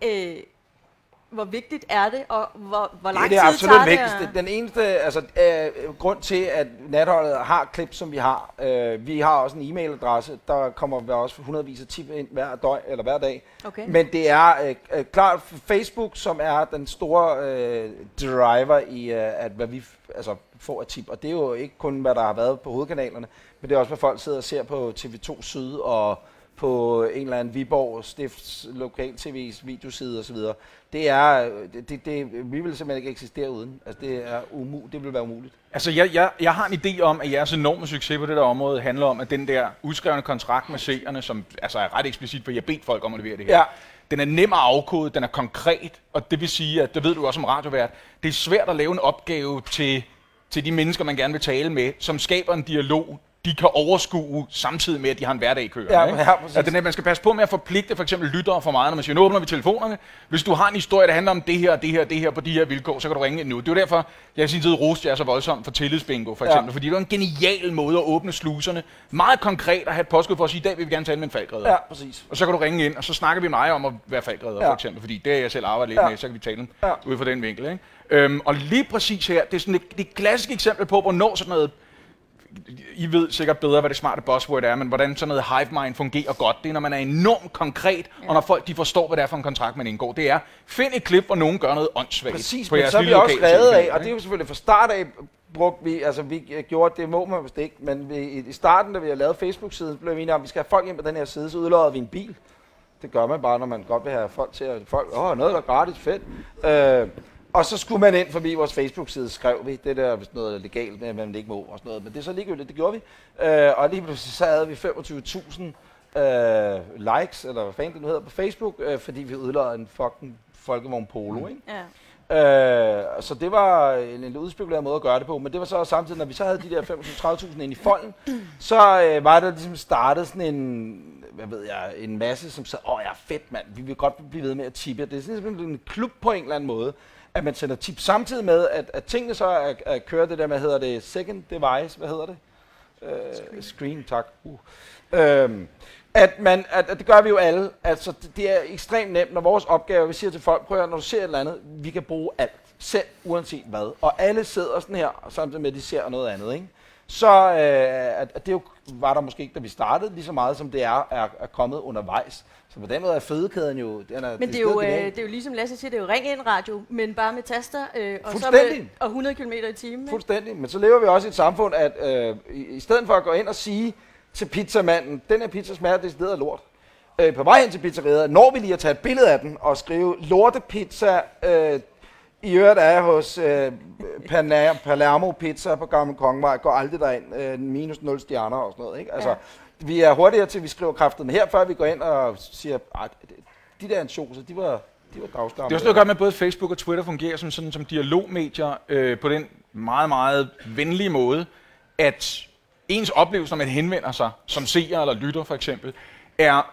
hvor vigtigt er det, og hvor lang tid tager det? Det er absolut vigtigste. Den eneste grund til, at natholdet har klip, som vi har. Vi har også en e-mailadresse, der kommer vi også hundredvis af tip ind hver dag. Okay. Men det er klart Facebook, som er den store driver i, at hvad vi får af tip. Og det er jo ikke kun, hvad der har været på hovedkanalerne, men det er også, hvad folk sidder og ser på TV2 Syd og på en eller anden Viborg Stifts lokal-tv's videoside osv. Det er, vi vil simpelthen ikke eksistere uden. Altså det vil være umuligt. Altså jeg har en idé om, at jeres enorme succes på det der område handler om, at den der udskrevne kontrakt med seerne, som altså er ret eksplicit, for jeg har bedt folk om at levere det her. Ja. Den er nem at afkode, den er konkret, og det vil sige, at det ved du også som radiovært, det er svært at lave en opgave til de mennesker, man gerne vil tale med, som skaber en dialog, de kan overskue samtidig med, at de har en hverdag kørende. Ja, ikke? ja, præcis. At man skal passe på med at forpligte for eksempel lyttere for meget, når man siger, nu åbner vi telefonerne. Hvis du har en historie, der handler om det her, det her, det her på de her vilkår, så kan du ringe nu. Det er jo derfor, jeg i sin tid roste jer så voldsomt for tillidsbingo, for eksempel. Fordi det var en genial måde at åbne sluserne. Meget konkret at have et påskud for at sige, i dag vil vi gerne tale med en falkredder. Ja, præcis. Og så kan du ringe ind, og så snakker vi meget om at være falkredder, for eksempel. Fordi det er jeg selv arbejdet lidt med, så kan vi tale ud fra den vinkel. Ikke? Og lige præcis her, det er sådan et klassisk eksempel på, hvornår sådan noget, I ved sikkert bedre, hvad det smarte buzzword er, men hvordan sådan noget hive mind fungerer godt, det er, når man er enormt konkret, og når folk de forstår, hvad det er for en kontrakt, man indgår. Det er, find et klip, hvor nogen gør noget åndssvagt. Præcis, på men jeres så er vi lille også lokale reddet af, tilfælde, og det er jo selvfølgelig fra start af, vi gjorde det, må man vist ikke, men i starten, da vi har lavet Facebook-siden, blev vi enige om, at vi skal have folk ind på den her side, så udlodder vi en bil. Det gør man bare, når man godt vil have folk til at noget der er gratis, fedt. Og så skulle man ind forbi vores Facebook-side, skrev vi, det der vist noget legalt med, at man ikke må og sådan noget, men det er så ligegyldigt, det gjorde vi. Og lige pludselig så havde vi 25.000 likes, eller hvad fanden det nu hedder, på Facebook, fordi vi udlodder en fucking folkevogn Polo, ikke? Ja. Så det var en udspekuleret måde at gøre det på, men det var så samtidig, når vi så havde de der 25.000-30.000 ind i folden, så var der ligesom startet sådan en masse, som sagde, ja fedt mand, vi vil godt blive ved med at tippe. Det er sådan en klub på en eller anden måde, at man sender tip samtidig med, at tingene så er kører det der med, hedder det second device, hvad hedder det? Screen, tak. At det gør vi jo alle. Altså, det er ekstremt nemt, når vores opgave, vi siger til folk, prøv at når du ser et eller andet, vi kan bruge alt, selv uanset hvad. Og alle sidder sådan her, samtidig med, at de ser noget andet, ikke? Så at det jo var der måske ikke, da vi startede, lige så meget som det er kommet undervejs. Så på den måde er fødekæden jo... Men det er jo ligesom Lasse siger, det er jo ring ind radio, men bare med taster og 100 km i timen. Fuldstændig, men så lever vi også i et samfund, at i stedet for at gå ind og sige til pizzamanden, den her pizza smager decideret af lort. På vej hen til pizzeriet, når vi lige at tage et billede af den og skrive lortepizza... I øvrigt er jeg hos Palermo Pizza på Gamle Kongevej, går aldrig derind, minus 0 stjerner og sådan noget, ikke? Altså, vi er hurtigere til, at vi skriver kraften her, før vi går ind og siger, de der ansjoser, de var dagsgamle. Det er også noget godt med, at både Facebook og Twitter fungerer som dialogmedier på den meget, meget venlige måde, at ens oplevelse, når man henvender sig som seer eller lytter for eksempel, er,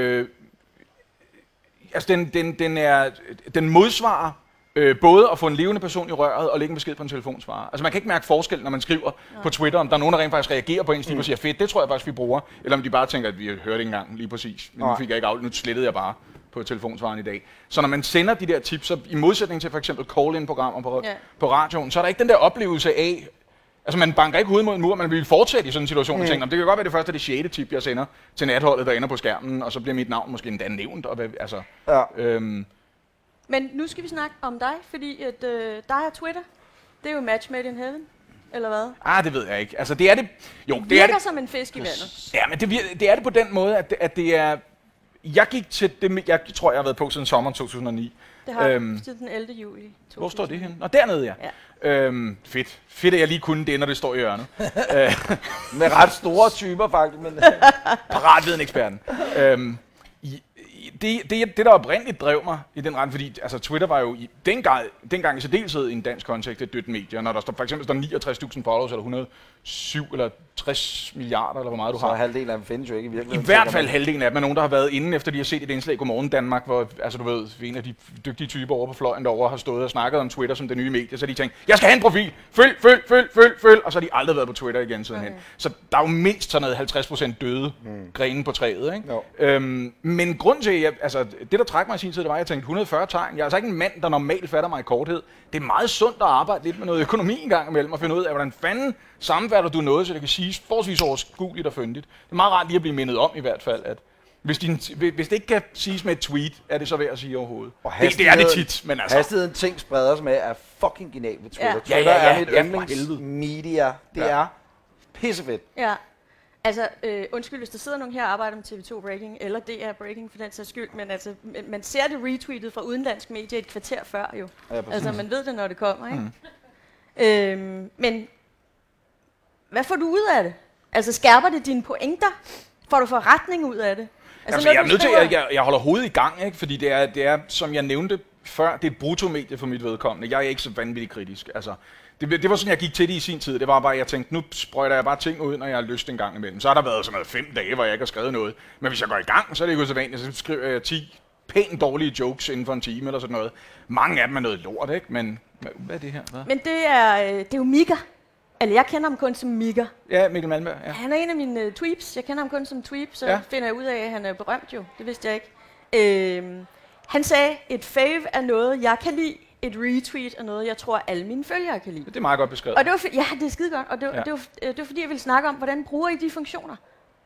den modsvarer både at få en levende person i røret og lægge en besked på en telefonsvarer. Altså man kan ikke mærke forskel, når man skriver på Twitter, om der er nogen, der rent faktisk reagerer på ens, og siger, fedt, det tror jeg faktisk, vi bruger. Eller om de bare tænker, at vi hørte ikke engang lige præcis. Men nu fik jeg ikke nu slettede jeg bare på telefonsvaren i dag. Så når man sender de der tips, så i modsætning til for eksempel call-in-programmer på radioen, så er der ikke den der oplevelse af, altså man banker ikke hovedet mod en mur, man vil fortsætte i sådan en situation og tænker, det kan godt være det første, det 6. tip, jeg sender til natholdet, der ender på skærmen, og så bliver mit navn måske endda nævnt. Og, altså, Men nu skal vi snakke om dig, fordi at dig og Twitter, det er jo match made in heaven, eller hvad? Det ved jeg ikke. Altså det er det. Jo, det virker som en fisk i vandet. Ja, men det er det på den måde, at det er. Jeg gik til det. Jeg tror, jeg har været på siden sommeren 2009. Det har siden den 11. juli 2009. Hvor står det henne? Og dernede, ja. Fedt, at jeg lige kunne det, når det står i hjørnet. Med ret store typer, faktisk. Men paratviden-eksperten. det der oprindeligt drev mig i den ret, fordi altså, Twitter var jo dengang i særdeleshed i en dansk kontekst et dødt medie, når der for eksempel står 69.000 followers, eller 107 eller 60 milliarder, eller hvor meget du har. Så halvdelen af dem findes jo ikke i virkeligheden. I hvert fald halvdelen af dem er nogen, der har været inde, efter de har set et indslag Godmorgen Danmark, hvor altså, du ved, en af de dygtige typer over på fløjen derovre har stået og snakket om Twitter som det nye medie, så de tænkt, jeg skal have en profil, følg, og så har de aldrig været på Twitter igen sidenhen. Så der er jo mindst sådan noget 50% døde grene på træet, ikke? Men grunden til, det der trækker mig i sin tid, det var, at jeg tænkte 140 tegn. Jeg er altså ikke en mand, der normalt fatter mig i korthed. Det er meget sundt at arbejde lidt med noget økonomi en gang imellem og finde ud af, hvordan fanden sammenfatter du noget, så det kan siges forholdsvis overskueligt og fyndigt. Det er meget rart lige at blive mindet om i hvert fald, at hvis det ikke kan siges med et tweet, er det så værd at sige overhovedet. Det er det tit, men altså... Hastigheden ting spreder sig med er fucking genialt ved Twitter. Ja. Twitter er mit yndlingsmedia. Det er pissefedt. Ja. Altså, undskyld, hvis der sidder nogen her og arbejder med TV2 Breaking, eller DR Breaking for den sags skyld, men altså, man ser det retweetet fra udenlandsk medie et kvarter før jo. Ja, altså, man ved det, når det kommer, ikke? Men hvad får du ud af det? Altså, skærper det dine pointer? Får du forretning ud af det? Altså, jeg er nødt til, at jeg holder hovedet i gang, ikke? Fordi det er, som jeg nævnte før, det er et brutomedie for mit vedkommende. Jeg er ikke så vanvittigt kritisk. Altså, det var sådan, jeg gik til det i sin tid. Det var bare, jeg tænkte, nu sprøjter jeg bare ting ud, når jeg har lyst en gang imellem. Så har der været sådan noget 5 dage, hvor jeg ikke har skrevet noget. Men hvis jeg går i gang, så er det jo så vanligt, så skriver jeg 10 pænt dårlige jokes inden for en time eller sådan noget. Mange af dem er noget lort, ikke? Men hvad er det her? Hvad? Men det er jo Mika. Altså, jeg kender ham kun som Mika. Ja, Mikkel Malmberg, ja. Han er en af mine tweeps. Jeg kender ham kun som tweep, så finder jeg ud af, at han er berømt jo. Det vidste jeg ikke. Han sagde, et fave er noget, jeg kan lide. Et retweet er noget, jeg tror, alle mine følgere kan lide. Det er meget godt beskrevet. Og det var det er skide godt. Og det var fordi, jeg ville snakke om, hvordan bruger I de funktioner?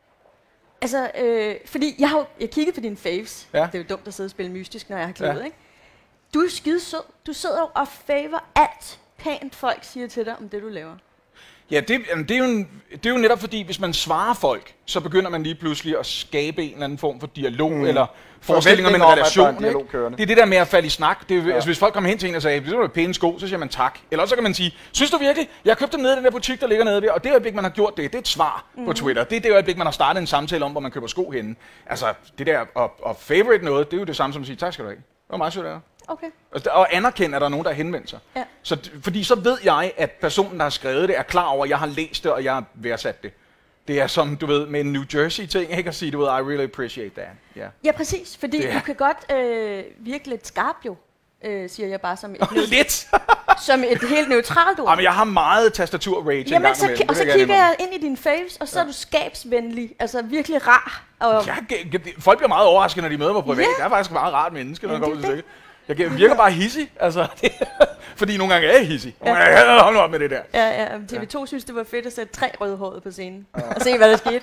Altså, fordi jeg kiggede på dine faves. Ja. Det er jo dumt at sidde og spille mystisk, når jeg har klippet, ikke? Du er skide sød. Du sidder og faver alt pænt, folk siger til dig om det, du laver. Ja, det er jo netop fordi, hvis man svarer folk, så begynder man lige pludselig at skabe en eller anden form for dialog, eller forestillinger med en relation. Det er det der med at falde i snak. Det er, altså, hvis folk kommer hen til en og siger, hvis du har pæne sko, så siger man tak. Eller så kan man sige, synes du virkelig, jeg købte dem nede i den der butik, der ligger nede der, og det øjeblik, man har gjort det er et svar på Twitter. Det er det øjeblik, man har startet en samtale om, hvor man køber sko henne. Altså, det der at favorite noget, det er jo det samme som at sige, tak skal du have. Det var meget sødt af dig. Okay. Og anerkende, at der er nogen, der har henvendt sig. Ja. Fordi så ved jeg, at personen, der har skrevet det, er klar over, at jeg har læst det, og jeg har værdsat det. Det er som, du ved, med en New Jersey-ting, ikke at sige, du ved, I really appreciate that. Yeah. Ja, præcis. Fordi du kan godt virke lidt skarp jo, siger jeg bare som lidt? Som et helt neutralt ord. Jamen, jeg har meget tastatur-rage en gang imellem. Og så kigger jeg ind i dine faves, og så er du skabsvenlig. Altså virkelig rar. Og folk bliver meget overrasket, når de møder mig privat. Jeg er faktisk meget rart menneske, når jeg går ud til stykket. Jeg virker bare hissig, altså. Fordi nogle gange er jeg hissig. Hold nu op med det der. Ja, TV2 synes, det var fedt at sætte 3 rødhårede på scenen. Og se, hvad der skete.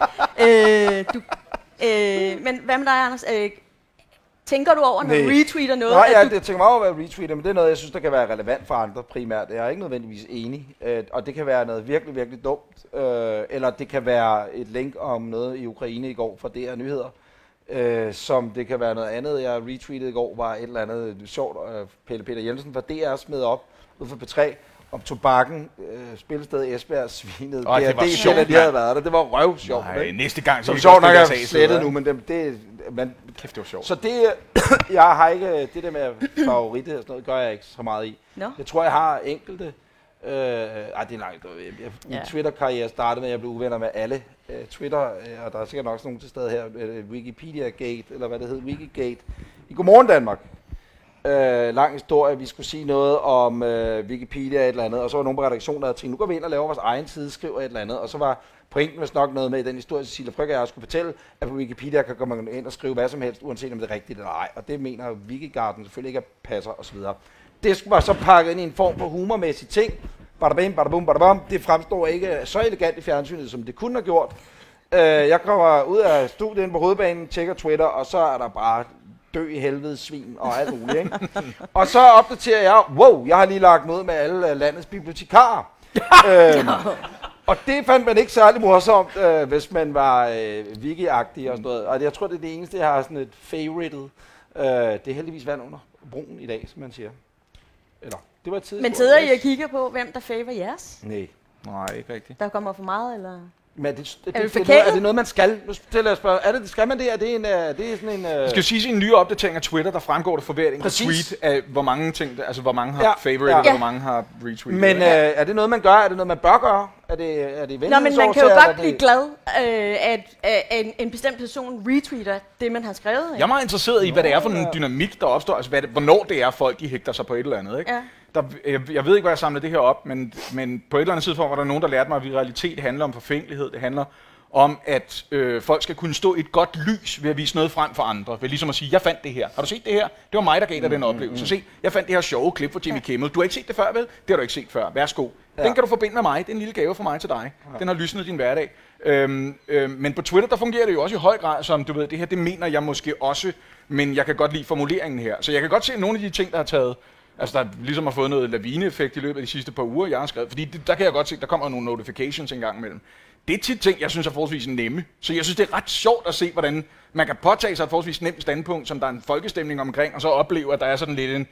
Men hvad med dig, Anders? Tænker du over, når du retweeter noget? Nej, jeg tænker meget over, hvad jeg retweeter, men det er noget, jeg synes, der kan være relevant for andre primært. Jeg er ikke nødvendigvis enig, og det kan være noget virkelig, virkelig dumt. Eller det kan være et link om noget i Ukraine i går fra DR Nyheder. Som det kan være noget andet. Jeg retweetede i går, var et eller andet sjovt. Pelle Peter Jensen fra DR smed op ud for P3 om tobakken, spillested i Esbjerg, svinet. Det var sjovt, at de havde været der. Det var røvsjovt. Nej, næste gang så sjovt nok er slettet nu, men kæft, det var sjovt. Så det, jeg har ikke, det der med favoritter og sådan noget, gør jeg ikke så meget i. No. Jeg tror, jeg har enkelte. Det er langt. Min Twitter-karriere startede med, at jeg blev uvenner med alle Twitter, og der er sikkert nok sådan nogen til stede her, Wikipedia-gate, eller hvad det hed, Wikigate, i Godmorgen Danmark. Lang historie, vi skulle sige noget om Wikipedia et eller andet, og så var nogen på redaktionen, der havde tænkt, nu går vi ind og laver vores egen side, skriver et eller andet, og så var pointen vist nok noget med i den historie, Cecilia Frøkk og jeg skulle fortælle, at på Wikipedia kan man ind og skrive hvad som helst, uanset om det er rigtigt eller ej, og det mener Wikigarden selvfølgelig ikke passer osv. Det var så pakket ind i en form for humormæssig ting. Badabim, badabum, badabum. Det fremstår ikke så elegant i fjernsynet, som det kunne have gjort. Jeg kommer ud af studiet på Hovedbanen, tjekker Twitter, og så er der bare dø i helvede, svin og alt muligt. Ikke? Og så opdaterer jeg, jeg har lige lagt møde med alle landets bibliotekarer. Og det fandt man ikke særlig morsomt, hvis man var wiki-agtig og sådan noget. Og jeg tror, det er det eneste, jeg har sådan et favoritet. Det er heldigvis vand under broen i dag, som man siger. Eller, det var et tidspunkt. Men sidder I og kigger på, hvem der favor jeres? Nej, ikke rigtigt. Der kommer for meget, eller? Men er det noget, man skal? Nu stiller jeg spørgsmål. Skal man det? Er det sådan en... Det skal jo sige, i en ny opdatering af Twitter, der fremgår det for hvert enkelt tweet af, hvor mange ting, altså hvor mange har favorite, og hvor mange har retweetet. Men er det noget, man gør? Er det noget, man bør gøre? Er det Nå, men man kan jo godt blive glad, at en bestemt person retweeter det, man har skrevet. Jeg er meget interesseret i, hvad det er for en dynamik, der opstår. Altså, hvornår det er, folk de hægter sig på et eller andet, ikke? Ja. Jeg ved ikke, hvor jeg samlede det her op, men på et eller andet tidspunkt var der nogen, der lærte mig, at viralitet handler om forfængelighed. Det handler om, at folk skal kunne stå i et godt lys ved at vise noget frem for andre. Ved ligesom at sige, jeg fandt det her. Har du set det her? Det var mig, der gav dig den oplevelse. Se, jeg fandt det her sjove klip fra Jimmy Kimmel. Du har ikke set det før, vel? Det har du ikke set før. Værsgo. Den kan du forbinde med mig. Det er en lille gave fra mig til dig. Den har lysnet din hverdag. Men på Twitter, der fungerer det jo også i høj grad som, du ved, det her, det mener jeg måske også, men jeg kan godt lide formuleringen her. Så jeg kan godt se nogle af de ting, der har taget, altså der ligesom har fået noget lavineeffekt i løbet af de sidste par uger, jeg har skrevet, fordi der kan jeg godt se, der kommer nogle notifications en gang imellem. Det er tit ting, jeg synes er forholdsvis nemme. Så jeg synes, det er ret sjovt at se, hvordan man kan påtage sig et forholdsvis nemt standpunkt, som der er en folkestemning omkring, og så opleve, at der er sådan lidt en,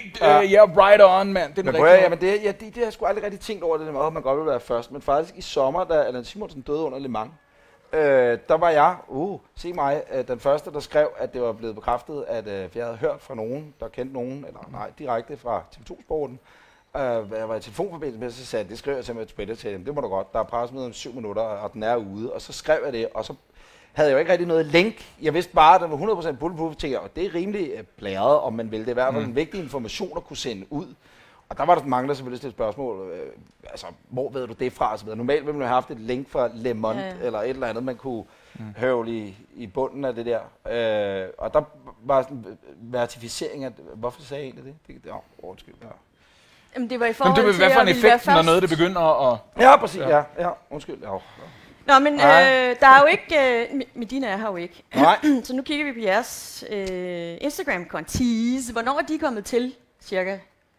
right on, mand. Det er den rigtige. Det har jeg sgu aldrig rigtig tænkt over, det der, at man godt vil være først. Men faktisk i sommer, da Allan Simonsen døde under Le Mans, der var jeg, se mig, den første, der skrev, at det var blevet bekræftet, at jeg havde hørt fra nogen, der kendte nogen, eller nej, direkte fra TV2-sporten. Jeg var i telefonforbindelse med, så sagde jeg, det skrev jeg til mig på Twitter til dem, det må du godt, der er pressemøde om 7 minutter, og den er ude, og så skrev jeg det, og så havde jeg jo ikke rigtig noget link, jeg vidste bare, at den var 100% bulletproof, tænkte, og det er rimelig blæret, om man vil det, i hvert fald en vigtig information at kunne sende ud, og der var der mange, der selvfølgelig stille spørgsmål, altså, hvor ved du det fra, og så videre. Normalt ville man have haft et link fra Le Monde, eller et eller andet, man kunne høvle i bunden af det der, og der var sådan en vertificering af, hvorfor sagde jeg egentlig det? Undskyld, Jamen, det var i forhold til, hvad for en effekt, når noget det begynder at... Ja, præcis, ja. Undskyld. Ja. Nå, men der er jo ikke... Medina er her jo ikke. Nej. Så nu kigger vi på jeres Instagram-kontis. Hvornår er de kommet til, cirka?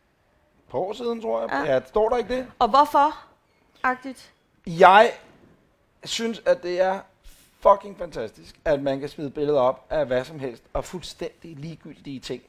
På år siden, tror jeg. Ja, står der ikke det? Og hvorfor-agtigt? Jeg synes, at det er fucking fantastisk, at man kan smide billeder op af hvad som helst, og fuldstændig ligegyldige ting.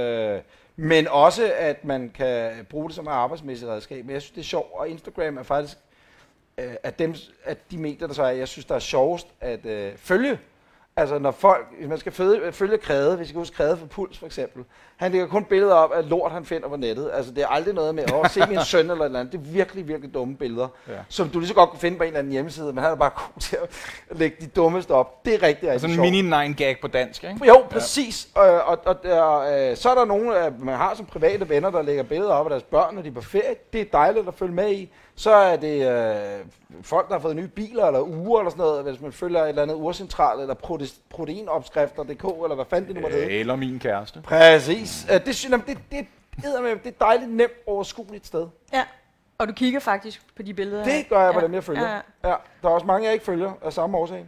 Men også, at man kan bruge det som et arbejdsmæssigt redskab. Men jeg synes, det er sjovt, og Instagram er faktisk at de medier, der så er, jeg synes, der er sjovest at følge. Altså når folk, hvis man skal følge Krede, hvis I kan huske Krede for Puls for eksempel, han lægger kun billeder op af lort, han finder på nettet. Altså det er aldrig noget med at se min søn eller et eller andet. Det er virkelig, virkelig dumme billeder, som du lige så godt kunne finde på en eller anden hjemmeside, men han er bare god til at lægge de dummeste op. Det er rigtig altså en mini-9gag på dansk, ikke? Jo, præcis. Og så er der nogen, man har som private venner, der lægger billeder op af deres børn, når de er på ferie. Det er dejligt at følge med i. Så er det folk, der har fået nye biler eller uger eller sådan noget, hvis man følger et eller andet urcentral eller proteinopskrifter.dk eller hvad fanden det nu måtte hedde. Eller min kæreste. Præcis. Det synes jeg, det er dejligt nemt overskueligt sted. Ja, og du kigger faktisk på de billeder. Det gør jeg på dem, jeg følger. Ja. Der er også mange, jeg ikke følger af samme årsag.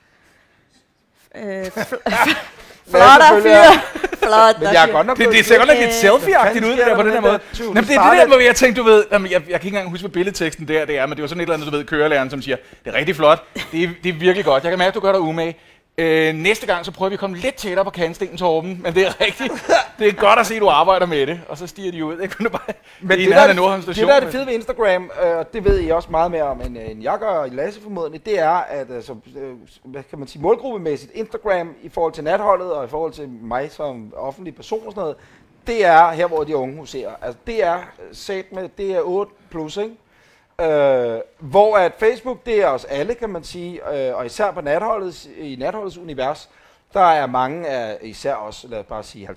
Flotter fyr. Flot. Men jeg er godt nok det ser godt nok lidt selfie-agtigt ud det der på den her måde. Jamen, det er det der, hvor jeg tænkte, du ved, jeg kan ikke engang huske, hvad billedteksten det er, men det var sådan et eller andet, du ved, kørelæreren, som siger, det er rigtig flot, det er virkelig godt, jeg kan mærke, at du gør dig umage. Næste gang, så prøver vi at komme lidt tættere på kantstenen, Torben, men det er rigtigt. Det er godt at se, at du arbejder med det, og så stiger de ud. Men det der er det fede ved Instagram, og det ved I også meget mere om, end jeg gør og Lasse formodentlig, det er, at hvad kan man sige, målgruppemæssigt Instagram i forhold til natholdet og i forhold til mig som offentlig person og sådan noget, det er her, hvor de unge huserer. Altså det er sat med, det er 8+, ikke? Hvor at Facebook, det er os alle, kan man sige, og især på i natholdets univers, der er mange af, især også, lad os bare sige 50+,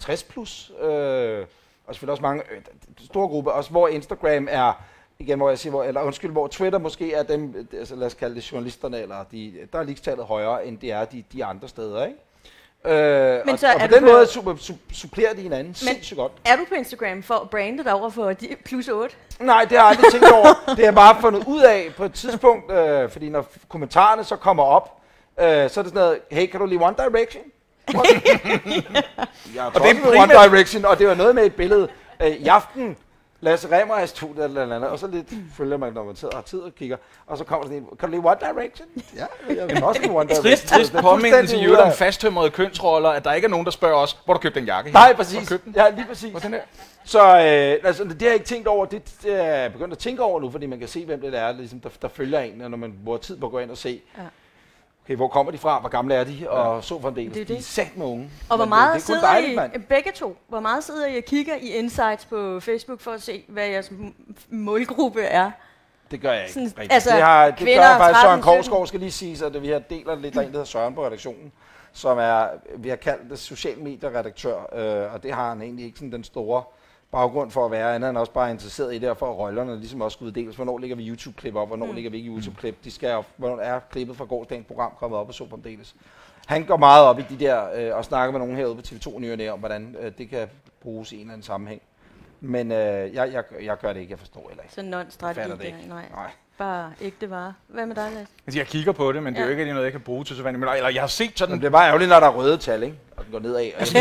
og selvfølgelig også mange store grupper, også hvor Instagram er, igen, hvor jeg siger, hvor Twitter måske er dem, altså lad os kalde det journalisterne, eller der er ligestallet højere, end det er de andre steder, ikke? Men så og på den måde supplerer de hinanden sindssygt godt. Er du på Instagram for at brande dig over for de +8? Nej, det har jeg aldrig tænkt over. Det har jeg bare fundet ud af på et tidspunkt, fordi når kommentarerne så kommer op, så er det sådan noget, hey, kan du lide One Direction? Jeg tror, og det er One Direction, og det var noget med et billede i aften. Lasse Remmer er i studiet eller andet, og så lidt følger man, når man har tid og kigger, og så kommer der sådan en, kan du lide One Direction? Ja, jeg kan også lide One Direction. Trist påmindelse i øvrigt om fasttømrede kønsroller, at der ikke er nogen, der spørger os, hvor du købte den jakke. Nej, præcis. Ja, lige præcis. Den her? Så altså, det har jeg ikke tænkt over, det er jeg begyndt at tænke over nu, fordi man kan se, hvem det er, ligesom, der følger en, når man bruger tid på at gå ind og se. Ja. Okay, hvor kommer de fra, hvor gamle er de, og så fremdeles. De er sat med unge. Og hvor meget sidder I, begge to, hvor meget sidder I og kigger i insights på Facebook for at se, hvad jeres målgruppe er? Det gør jeg ikke sådan, rigtigt. Altså, det gør jeg faktisk. Søren Korsgaard skal lige sige, at vi har deler lidt af en, der hedder Søren på redaktionen, som er, vi har kaldt det social medieredaktør, og det har han egentlig ikke sådan den store baggrund for at være, han er også bare interesseret i det, og for at rollerne ligesom også skulle uddeles. Hvornår lægger vi YouTube-klip op, hvornår lægger vi ikke YouTube-klip? De skal, hvornår er klippet fra gårsdagens program kommet op og så fremdeles. Han går meget op i de der, og snakker med nogen herude på TV2 Nyhederne om, hvordan det kan bruges i en eller anden sammenhæng. Men jeg gør det ikke, jeg forstår heller ikke. Så non-strategi, nej. Bare ægte varer. Hvad med dig, Lasse? Altså, jeg kigger på det, men det er jo ikke noget, jeg kan bruge til så vanligt. Eller jeg har set sådan... Men det er bare ærgerligt, når der er røde tal, ikke? Og den går nedad. Altså,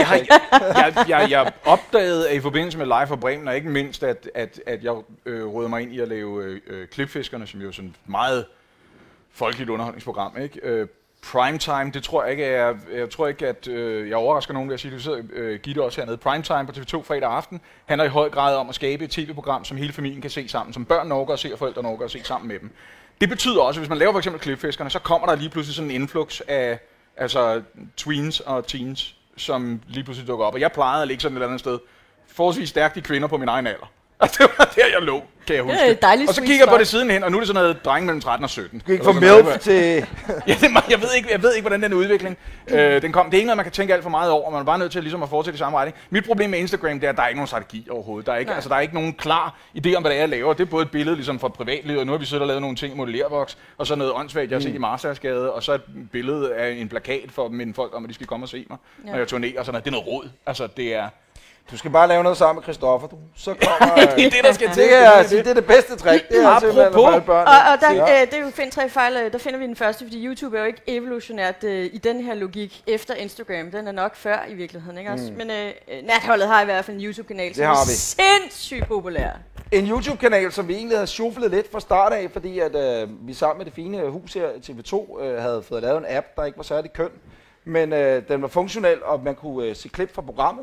jeg opdagede i forbindelse med Live for Bremen, og ikke mindst, at jeg rødede mig ind i at lave Klipfiskerne, som jo er sådan et meget folkeligt underholdningsprogram, ikke? Primetime, det tror jeg ikke, jeg tror ikke, at jeg overrasker nogen ved at sige, at du sidder Gitte også hernede. Primetime på TV2 fredag aften handler i høj grad om at skabe et tv-program, som hele familien kan se sammen, som børn overgår at se, og forældre overgår at se sammen med dem. Det betyder også, at hvis man laver for eksempel Klipfiskerne, så kommer der lige pludselig sådan en influx af altså tweens og teens, som lige pludselig dukker op. Og jeg plejede at ligge sådan et eller andet sted, forholdsvis stærkt i kvinder på min egen alder. Og det var der, jeg lå, kan jeg huske. Og så kigger jeg på det sidenhen, og nu er det sådan noget dreng mellem 13 og 17. Du kan ikke få MILF til... Ja, jeg ved ikke, hvordan den udvikling den kom. Det er ikke noget, man kan tænke alt for meget over, man er bare nødt til ligesom at fortsætte i samme retning. Mit problem med Instagram, det er, at der er ikke nogen strategi overhovedet. Der er ikke nogen klar idé om, hvad det er, jeg laver. Det er både et billede ligesom fra privatlivet, og nu har vi siddet og lavet nogle ting i modellervoks, og så noget åndssvagt, jeg har set i Marstalsgade, og så et billede af en plakat for at minde folk om, at de skal komme og se mig, når jeg turnerer, og sådan noget. Det er noget råd. Altså, det er... Du skal bare lave noget sammen med Christoffer, du. Så kommer... det er det, der skal til. Det er det bedste trick. Det er simpelthen at fejle børn. Og der, det er jo Find 3 fejl, der finder vi den første, fordi YouTube er jo ikke evolutionært i den her logik efter Instagram. Den er nok før i virkeligheden, ikke også? Men Natholdet har i hvert fald en YouTube-kanal, som er sindssygt populær. En YouTube-kanal, som vi egentlig havde shufflet lidt fra start af, fordi at vi sammen med det fine hus her, TV2, havde fået lavet en app, der ikke var særlig køn. Men den var funktionel, og man kunne se klip fra programmet.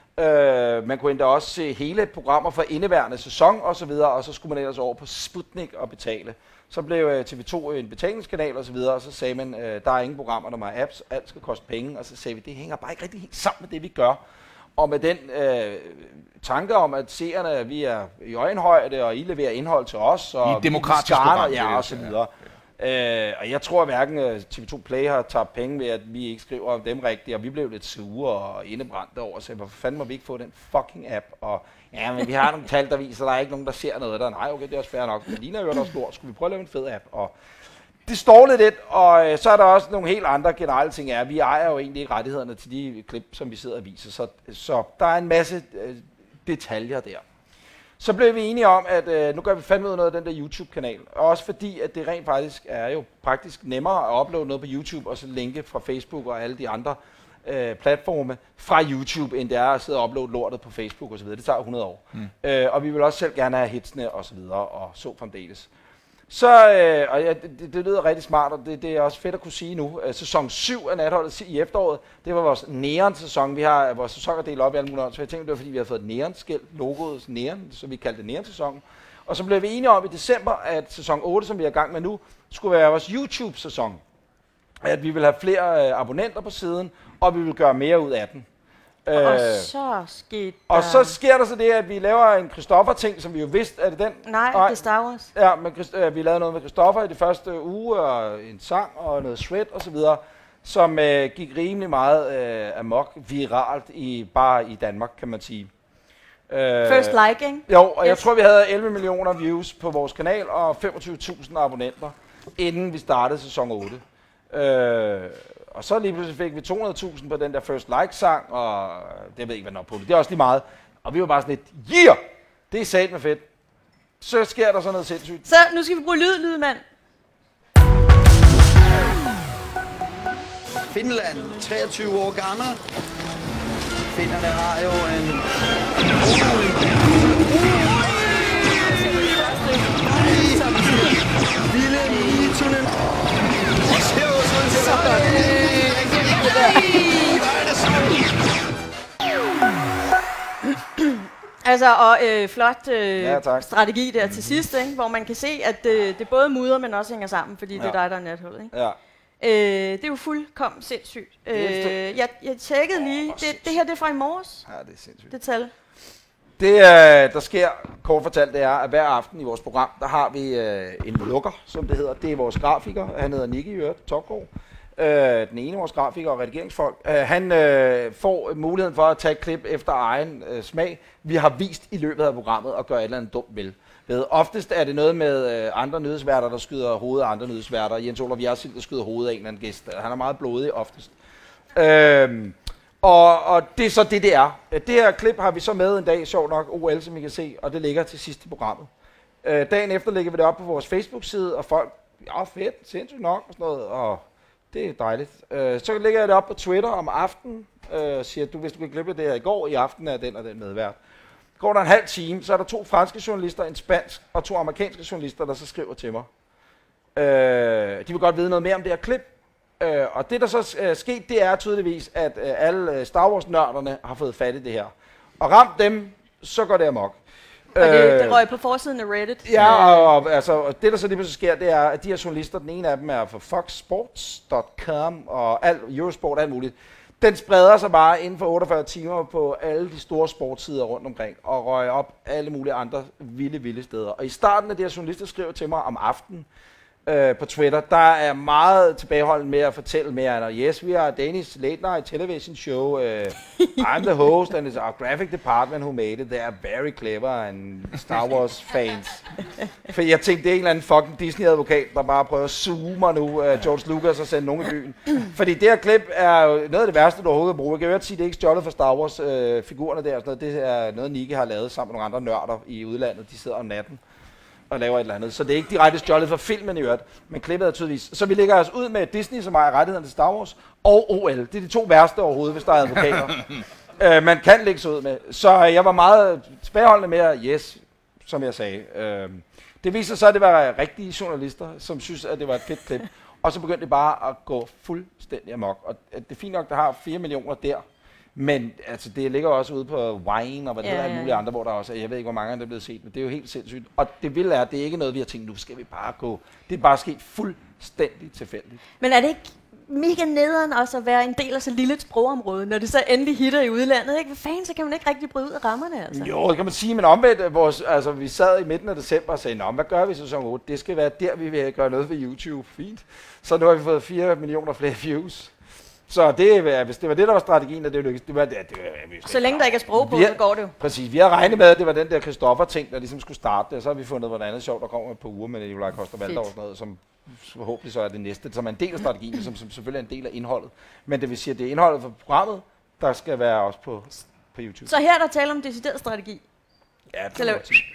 Man kunne endda også se hele programmer for indeværende sæson og så videre, og så skulle man ellers over på Sputnik og betale. Så blev TV2 en betalingskanal og så videre, og så sagde man, der er ingen programmer, der er apps, alt skal koste penge, og så sagde vi, det hænger bare ikke rigtig helt sammen med det, vi gør. Og med den tanke om, at seerne, vi er i øjenhøjde, og I leverer indhold til os, og I demokratisk program, ja, og så videre. Og jeg tror hverken TV2 Play har tabt penge ved, at vi ikke skriver om dem rigtigt, og vi blev lidt sure og indebrændte over, så hvorfor fanden må vi ikke få den fucking app? Og ja, men vi har nogle tal, der viser, at der er ikke nogen, der ser noget der. Nej, okay, det er også fair nok. Det ligner jo også lort. Skulle vi prøve at lave en fed app? Og det står lidt, og så er der også nogle helt andre generelle ting. Vi ejer jo egentlig ikke rettighederne til de klip, som vi sidder og viser, så der er en masse detaljer der. Så blev vi enige om, at nu gør vi fandme ud af noget af den der YouTube-kanal. Også fordi, at det rent faktisk er jo praktisk nemmere at uploade noget på YouTube, og så linke fra Facebook og alle de andre platforme fra YouTube, end det er at sidde og uploade lortet på Facebook osv. Det tager 100 år. Og vi vil også selv gerne have hitsene og så videre, og så fremdeles. Så, og ja, det lyder rigtig smart, og det er også fedt at kunne sige nu. Sæson 7 af Natholdet i efteråret, det var vores neon-sæson. Vi har vores sæsoner delt op i alle mulige år, så jeg tænkte, det var fordi, vi havde fået et neon-skilt, logoet neon, så vi kaldte det neon-sæsonen. Og så blev vi enige om i december, at sæson 8, som vi er i gang med nu, skulle være vores YouTube-sæson. At vi vil have flere abonnenter på siden, og vi vil gøre mere ud af den. Og så skete og så sker der så det, at vi laver en Christoffer-ting, som vi jo vidste, er det den? Nej, det er Star Wars. Ja, men vi lavede noget med Christoffer i de første uge, og en sang og noget shred og så videre, som gik rimelig meget amok viralt bare i Danmark, kan man sige. First like, ikke? Jo, og jeg tror, vi havde 11 millioner views på vores kanal, og 25.000 abonnenter, inden vi startede sæson 8. Og så lige pludselig fik vi 200.000 på den der First Like-sang, og det ved jeg ikke, hvad den er på det. Det er også lige meget. Og vi var bare sådan lidt, yeah! Det er satme fedt. Så sker der sådan noget sindssygt. Så nu skal vi bruge lydmand. Finland, 23 år gammel. Finnerne har jo en... Altså, og flot strategi der til sidst, ikke? Hvor man kan se, at det både mudrer, men også hænger sammen, fordi det er dig, der er nathullet. Ikke? Ja. Det er jo fuldkommen sindssygt. Jeg tjekkede lige. Det her det er fra i morges. Ja, det er sindssygt. Det tal. Det, der sker, kort fortalt, det er, at hver aften i vores program, der har vi en lukker, som det hedder. Det er vores grafiker. Han hedder Nicky Topgaard. Den ene af vores grafikere og redigeringsfolk. Han får muligheden for at tage et klip efter egen smag. Vi har vist i løbet af programmet og gøre et eller andet dumt vel. Oftest er det noget med andre nyhedsværter, der skyder hovedet af andre nyhedsværter. Jens Olaf Jersild, der skyder hovedet af en eller anden gæst. Han er meget blodig oftest. Og det er så det er. Det her klip har vi så med en dag, sjovt nok, OL, som I kan se, og det ligger til sidst i programmet. Dagen efter lægger vi det op på vores Facebook-side, og folk, ja fedt, sindssygt nok og sådan noget, og det er dejligt. Så lægger jeg det op på Twitter om aftenen, siger hvis du kan klippe det her i går, i aften er den og den medvært. Går der en halv time, så er der 2 franske journalister, en spansk og 2 amerikanske journalister, der så skriver til mig. De vil godt vide noget mere om det her klip. Og det der så er sket, det er tydeligvis, at alle Star Wars-nørderne har fået fat i det her. Og ramt dem, så går det amok. Og det røg på forsiden af Reddit. Ja, og altså, det der så lige pludselig sker, det er, at de her journalister, den ene af dem er fra foxsports.com og Eurosport, alt muligt. Den spreder sig bare inden for 48 timer på alle de store sportssider rundt omkring, og røg op alle mulige andre vilde steder. Og i starten af det her journalister skriver til mig om aftenen, på Twitter, der er meget tilbageholden med at fortælle mere, and yes, we are Danish late night television show, I'm the host, and it's our graphic department who made it, they are very clever, and Star Wars fans. For jeg tænkte, det er en eller anden fucking Disney-advokat, der bare prøver at suge mig nu, George Lucas, og sende nogen i byen. Fordi det her klip er jo noget af det værste, du overhovedet kan bruge. Jeg kan høre sige, det er ikke stjålet fra Star Wars, figurerne der, og sådan noget. Det er noget, Nicky har lavet sammen med nogle andre nørder i udlandet, de sidder om natten og laver et eller andet. Så det er ikke direkte stjålet fra filmen i øvrigt, men klippet er tydeligvis. Så vi lægger os ud med Disney, som ejer rettighederne til Star Wars, og OL. Det er de 2 værste overhovedet, hvis der er advokater. Man kan lægge sig ud med. Så jeg var meget tilbageholdende med, yes, som jeg sagde. Det viser sig, at det var rigtige journalister, som synes, at det var et fedt klip. Og så begyndte det bare at gå fuldstændig amok. Og det er fint nok, der har 4 millioner der. Men altså, det ligger også ude på Wine og hvad det hedder, alle mulige andre, hvor der også er, jeg ved ikke, hvor mange af dem er blevet set, men det er jo helt sindssygt. Og det vilde er, at det er ikke noget, vi har tænkt, nu skal vi bare gå. Det er bare sket fuldstændig tilfældigt. Men er det ikke mega nederen også at være en del af så lille et sprogområde, når det så endelig hitter i udlandet, ikke? Hvad fanden, så kan man ikke rigtig bryde ud af rammerne, altså? Jo, det kan man sige, men omvendt, vi sad i midten af december og sagde, nå, hvad gør vi sæson 8? Det skal være der, vi vil gøre noget for YouTube. Fint. Så nu har vi fået 4 millioner flere views. Så hvis det var det, der var strategien, og det lykkedes, det var det. Så længe der ikke er sprog på, så går det jo. Præcis. Vi har regnet med, at det var den der Christoffer-ting, der ligesom skulle starte det, og så har vi fundet, hvordan andet sjovt, der kommer på uger med Nikolaj Coster-Waldau og sådan noget, som forhåbentlig så er det næste, som er en del af strategien, som selvfølgelig er en del af indholdet. Men det vil sige, at det er indholdet for programmet, der skal være også på YouTube. Så her er der tale om decideret strategi. Ja, det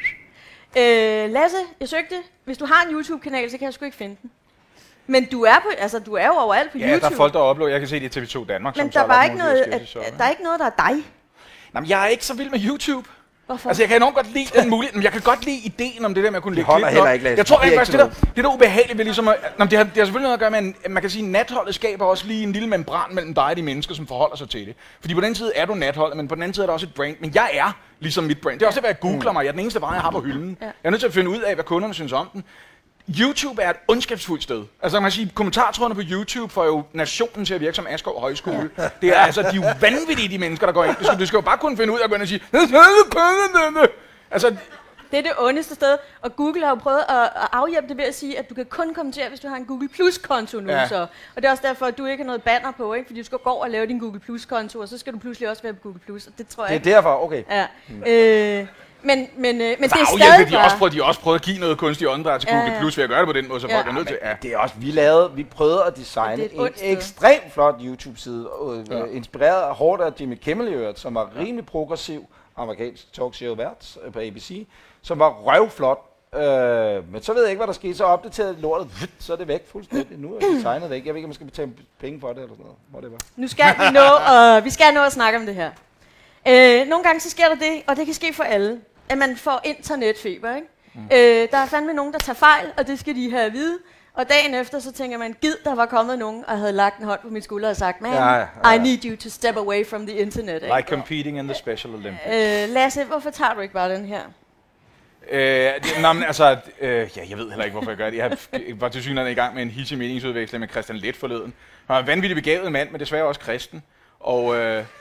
er Lasse, jeg søgte. Hvis du har en YouTube-kanal, så kan jeg sgu ikke finde den. Men du er jo overalt på YouTube. Ja, der er folk, der uploader. Jeg kan se det i TV2 Danmark. Men der er ikke noget, der er dig. Jamen, jeg er ikke så vild med YouTube. Hvorfor? Altså, jeg kan enormt godt lide den mulighed, men jeg kan godt lide ideen om det der med at kunne lægge klip op. Jeg tror faktisk, det der ubehageligt ved ligesom det har selvfølgelig noget at gøre med, at man kan sige, at natholdet skaber også lige en lille membran mellem dig og de mennesker, som forholder sig til det. Fordi på den side er du natholdet, men på den anden side er der også et brand. Men jeg er ligesom mit brand. Det er også det, hvad jeg googler mig. Jeg er den eneste vare, jeg har på hylden. Jeg er nødt til at finde ud af, hvad kunderne synes om den. YouTube er et ondskabsfuldt sted. Altså man kan sige, kommentartrådene på YouTube får jo nationen til at virke som Askov Højskole. Det er altså, de er jo vanvittige, de mennesker, der går ind. Du skal jo bare kunne finde ud af at gå ind og sige, altså, det er det ondeste sted, og Google har jo prøvet at afhjælpe det ved at sige, at du kan kun kommentere, hvis du har en Google Plus-konto nu. Så. Og det er også derfor, at du ikke har noget banner på, ikke? Fordi du skal gå og lave din Google Plus-konto, og så skal du pludselig også være på Google Plus, og det tror jeg ikke. Det er derfor, okay. Ja. Men det er stadig de har også prøvet at give noget kunstig åndedræt til Google Plus ved at gøre det på den måde, så folk er nødt til. Ja. Det er også, vi prøvede at designe en ekstremt flot YouTube-side, inspireret hårdt af Jimmy Kimmel, som var rimelig progressiv amerikansk talkshow-vært på ABC, som var røvflot. Men så ved jeg ikke, hvad der skete. Så opdaterede lortet, så er det væk fuldstændig. Nu er designet væk. Jeg ved ikke, om man skal betale penge for det eller sådan noget. Hvor det var. Nu skal vi nå at snakke om det her. Nogle gange så sker der det, og det kan ske for alle, at man får internetfeber, ikke? Der er fandme nogen, der tager fejl, og det skal de have at vide. Og dagen efter, så tænker man, gid, der var kommet nogen, og havde lagt en hånd på min skulder og sagt, man, I need you to step away from the internet. Like competing in the Special Olympics. Lasse, hvorfor tager du ikke bare den her? Jeg ved heller ikke, hvorfor jeg gør det. Jeg var til synligheden i gang med en hissig meningsudveksling med Christian Leth forleden. Han var en vanvittig begavet mand, men desværre også kristen. Og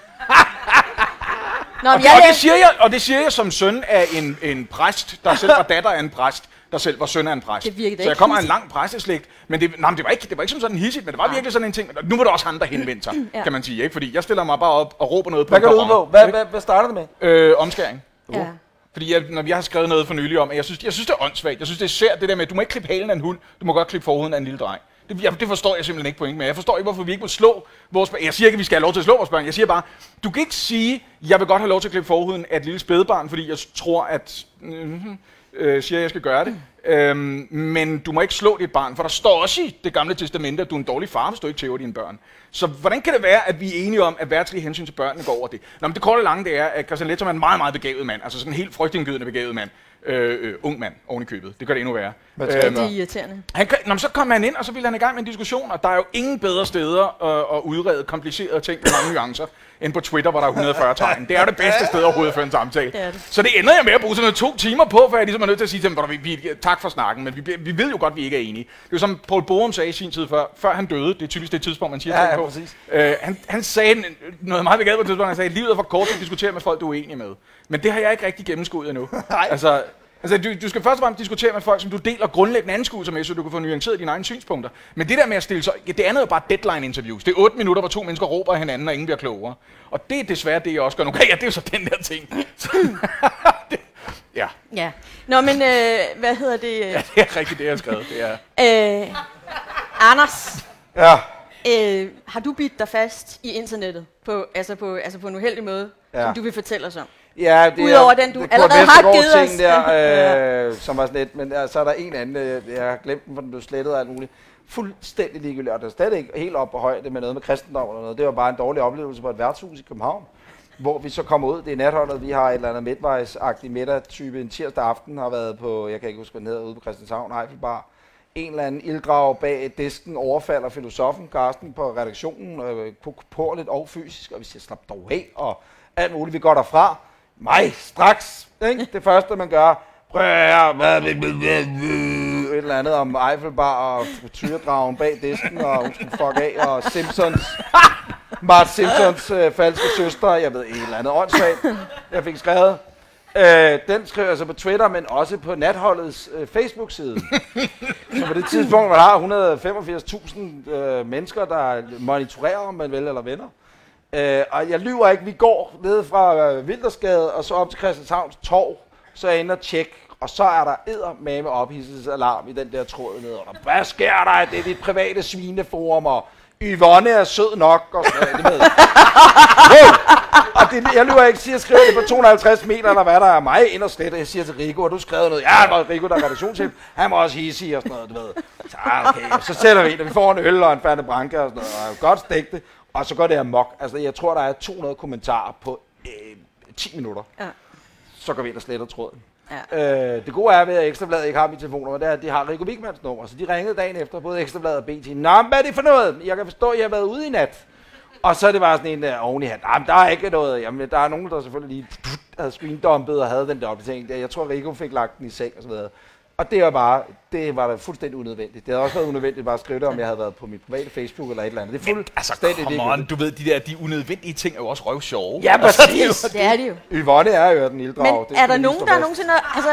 det siger jeg som søn af en præst, der selv var datter af en præst, der selv var søn af en præst. Så jeg kommer af en lang præsteslægt, men det var ikke som sådan hissigt, men det var virkelig sådan en ting. Nu var det også han, der henvendte sig, kan man sige, ikke? Fordi jeg stiller mig bare op og råber noget på. Hvad går du ud på? Hvad starter det med? Omskæring. Ja. Fordi når jeg har skrevet noget for nylig om, at jeg synes det er åndssvagt. Jeg synes, det er sært det der med, at du må ikke klippe halen af en hund, du må godt klippe forhuden af en lille dreng. Det forstår jeg simpelthen ikke pointen med. Jeg forstår ikke, hvorfor vi ikke må slå vores børn. Jeg siger ikke, at vi skal have lov til at slå vores børn. Jeg siger bare, du kan ikke sige, jeg vil godt have lov til at klippe forhuden af et lille spædbarn, fordi jeg tror, at jeg skal gøre det. Men du må ikke slå dit barn, for der står også i det gamle testamente, at du er en dårlig far, hvis du ikke tæver dine børn. Så hvordan kan det være, at vi er enige om, at verdslige hensyn til børnene går over det? Nå, men det korte og lange, det er, at Christian Leth er en meget, meget begavet mand. Altså sådan en helt frygtindgydende begavet mand. Ung mand oven i købet. Det gør det endnu værre. Det er irriterende. Så kom han ind, og så ville han i gang med en diskussion, og der er jo ingen bedre steder at udrede komplicerede ting med mange nuancer, end på Twitter, hvor der er 140 tegn. Det er det bedste sted overhovedet for en samtale. Så det ender jeg med at bruge sådan 2 timer på, for jeg ligesom er nødt til at sige til dem, tak for snakken, men vi ved jo godt, at vi ikke er enige. Det er jo som Poul Borum sagde i sin tid, før han døde, det er typisk det tidspunkt, man siger ting på. Han sagde noget meget begavet på et tidspunkt, han sagde, livet er for kort til at diskutere med folk, du er uenige med. Men det har jeg ikke rigtig gennemskuet endnu. Altså, du skal først og fremmest diskutere med folk, som du deler grundlæggende anskuelser med, så du kan få nuanceret dine egne synspunkter. Men det der med at stille sig, det andet er jo bare deadline-interviews. Det er 8 minutter, hvor 2 mennesker råber af hinanden, og ingen bliver klogere. Og det er desværre det, jeg også gør nu. Ja, det er jo så den der ting. Ja. Nå, men hvad hedder det? Ja, det er rigtigt, det jeg har skrevet. Det er. Anders. Ja. Har du bidt dig fast i internettet på en uheldig måde, som du vil fortælle os om? Ja, det udover den, du allerede har givet os. Der, som var sådan lidt, men så er der en anden, jeg har glemt den, for den blev slettet og alt muligt. Fuldstændig ligegyldigt, og det er stadig ikke helt op på højde med noget med kristendom eller noget. Det var bare en dårlig oplevelse på et værtshus i København, hvor vi så kommer ud. Det er natholdet, vi har et eller andet midtvejsagtig middag-type en tirsdag aften, har været på, jeg kan ikke huske, hvad den hedder, ude på Christianshavn, Eiffelbar. En eller anden ildgrav bag disken overfalder filosofen Carsten på redaktionen, porligt og fysisk, og vi siger, slap dog af, og alt muligt, vi går derfra. Mig, straks, ikke? Det første, man gør, et eller andet om Eiffelbar og tyredragen bag disken, og hun skulle fuck af, og Mart Simpsons falske søster, jeg ved, et eller andet åndssvagt, jeg fik skrevet. Den skriver jeg så på Twitter, men også på Natholdets Facebook-side. Så på det tidspunkt, man har 185.000 mennesker, der monitorerer, om man vil eller venner. Og jeg lyver ikke, vi går ned fra Wildersgade og så op til Christianshavns Torv, så er jeg inde og tjekke, og så er der eddermame ophidselsesalarm i den der tråd nede. Og hvad sker der? Det er dit private svineforum, og Yvonne er sød nok, og sådan noget, det ved. Og det, jeg lyver ikke, jeg skriver det på 250 meter, eller hvad der er mig ind og slet, og jeg siger til Rico, har du skrevet noget? Ja, der er Rico, der er redaktionschef, han må også hisse og sådan noget, du ved. Så okay, så sætter vi vi får en øl og en Fernet Branca og sådan noget, og godt stegt det. Og så går det amok. Altså, jeg tror, der er 200 kommentarer på 10 minutter. Ja. Så går vi ind og sletter tråden. Ja. Det gode er ved, at Ekstrabladet ikke har mit telefonnummer, det er, at de har Rico Wigmans nummer. Så de ringede dagen efter, både Ekstrabladet og BT. Nå, hvad er det for noget? Jeg kan forstå, at I har været ude i nat. Og så er det bare sådan en der oven i hat. Der er ikke noget. Jamen, der er nogen, der selvfølgelig lige havde screendumpet og havde den der opdatering. Jeg tror, Rico fik lagt den i seng og så videre. Og det var da fuldstændig unødvendigt. Det havde også været unødvendigt bare at skrive det, om jeg havde været på mit private Facebook eller et eller andet. Det er fuldstændig ligegyldigt. Du ved, de unødvendige ting er jo også røvsjove. Ja, præcis. Det er det jo. Yvonne er jo den ilddrag. Men er der nogen, der nogensinde... Altså...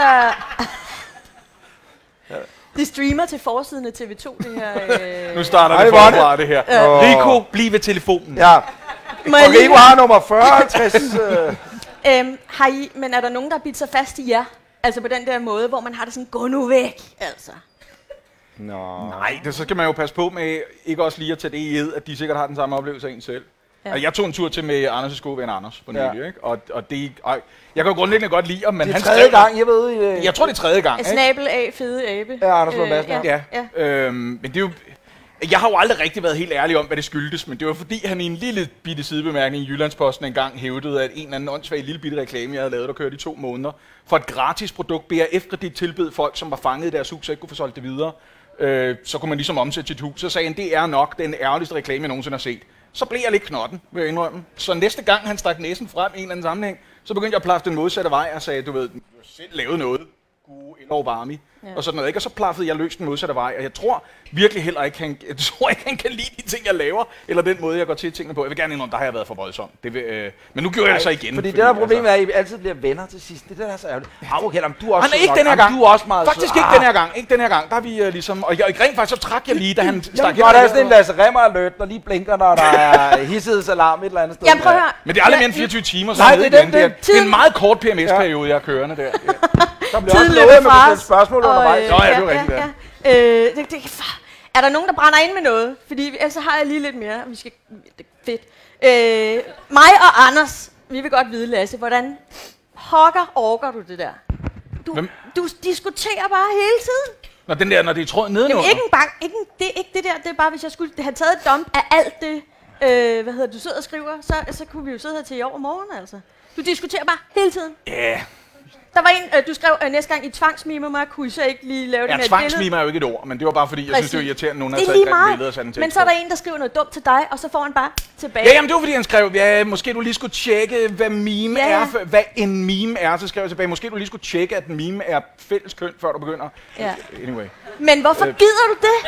Det streamer til forsiden af TV2, det her... Nu starter det forfra, det her. Rico, bliv ved telefonen. Ja. Og Rico har nummer 4050. Men er der nogen, der har bidt sig fast i jer? Altså på den der måde, hvor man har det sådan, gå nu væk, altså. No. Nej, så skal man jo passe på med ikke også lige at tage det i ed, at de sikkert har den samme oplevelse af en selv. Ja. Altså, jeg tog en tur til med Anders' gode ven Anders på nylig, ikke? Og det, jeg kan jo grundlæggende godt lide ham, men det er tredje gang, jeg ved. Jeg tror, det er tredje gang. Snabel af fede abe. Ja, Anders Lund Madsen. Ja. Men det er jo... Jeg har jo aldrig rigtig været helt ærlig om, hvad det skyldtes, men det var fordi, han i en lille bitte sidebemærkning i Jyllandsposten engang hævdede, at en eller anden åndssvag lille bitte reklame, jeg havde lavet, der kørte i 2 måneder, for et gratis produkt BRF-kredit tilbød folk, som var fanget i deres hus, så ikke kunne få solgt det videre. så kunne man ligesom omsætte sit hus. Så sagde han, det er nok den ærgerligste reklame, jeg nogensinde har set. Så blev jeg lidt knotten, vil jeg indrømme. Så næste gang han stak næsen frem i en eller anden sammenhæng, så begyndte jeg at plaffe den modsatte vej og sagde, du ved, du har selv lavet noget. Gode Barmy. Og sådan noget, ikke? Og så plaffede jeg løs den modsatte vej, og jeg tror virkelig heller ikke, han kan lide de ting, jeg laver, eller den måde, jeg går til tingene på. Jeg vil gerne indrømme, der har jeg været for voldsom. Men nu gjorde jeg det så igen. Fordi det der problem er, at I altid bliver venner til sidst. Det der er så ærgerligt. Okay, du er også han er ikke den her gang. Du er også meget faktisk ikke den her gang. Ikke den her gang. Der er vi ligesom... Og rent faktisk, så trak jeg lige, da han stak... Der er sådan en Lasse Remmer alert, der lige blinker, når der er hissethedsalarm et eller andet sted. Jamen prøv at høre. Men det er aldrig mere end 24 timer, så nej, det er en meget kort PMS-periode, jeg er kørende der. Der bliver også lovet med at spørgsmål undervejs. Nå, ja, det er rigtigt. Er der nogen, der brænder ind med noget? Fordi ellers har jeg lige lidt mere. Vi skal... Det er fedt. Mig og Anders, vi vil godt vide, Lasse, hvordan orker du det der? Du diskuterer bare hele tiden. Når den der, når det er tråd nedenunder? Det er ikke det der. Det er bare, hvis jeg skulle have taget et dump af alt det, du sidder og skriver, så kunne vi jo sidde her til i overmorgen, altså. Du diskuterer bare hele tiden. Ja. Yeah. Der var en, du skrev næste gang, I tvangsmimer mig, kunne I så ikke lige lave det med et billede? Tvangsmimer er jo ikke et ord, men det var bare fordi, jeg synes, det var irriterende, nogen havde taget et billede og sat en tekst. Men så er der en, der skriver noget dumt til dig, og så får han bare tilbage. Ja, jamen det var fordi, han skrev, måske du lige skulle tjekke, hvad meme er, hvad en meme er, så skrev jeg tilbage, måske du lige skulle tjekke, at en meme er fælles køn, før du begynder. Ja. Anyway. Men hvorfor gider du det?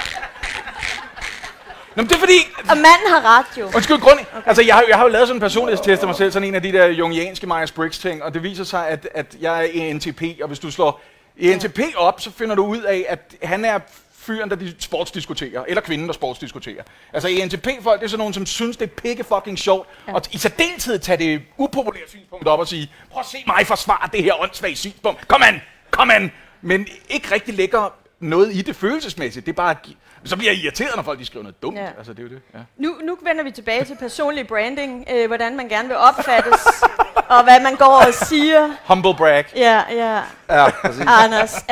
Nå, men det er fordi... Og manden har ret, jo. Undskyld, okay. Altså, jeg har jo lavet sådan en personlighedstest af mig selv, sådan en af de der jungianske Myers-Briggs-ting, og det viser sig, at jeg er ENTP, og hvis du slår ENTP op, så finder du ud af, at han er fyren, der sportsdiskuterer, eller kvinden, der sportsdiskuterer. Altså, ENTP-folk, det er sådan nogen, som synes, det er pikke fucking sjovt, og i særdeleshed tage det upopulære synspunkt op og sige, prøv at se mig forsvare det her åndssvage synspunkt, kom an, men ikke rigtig lægger noget i det følelsesmæssigt, det er bare... Så bliver jeg irriteret, når folk de skriver noget dumt. Ja. Altså, det er jo det. Ja. Nu vender vi tilbage til personlig branding, hvordan man gerne vil opfattes, og hvad man går og siger. Humble brag. Ja, præcis. Anders,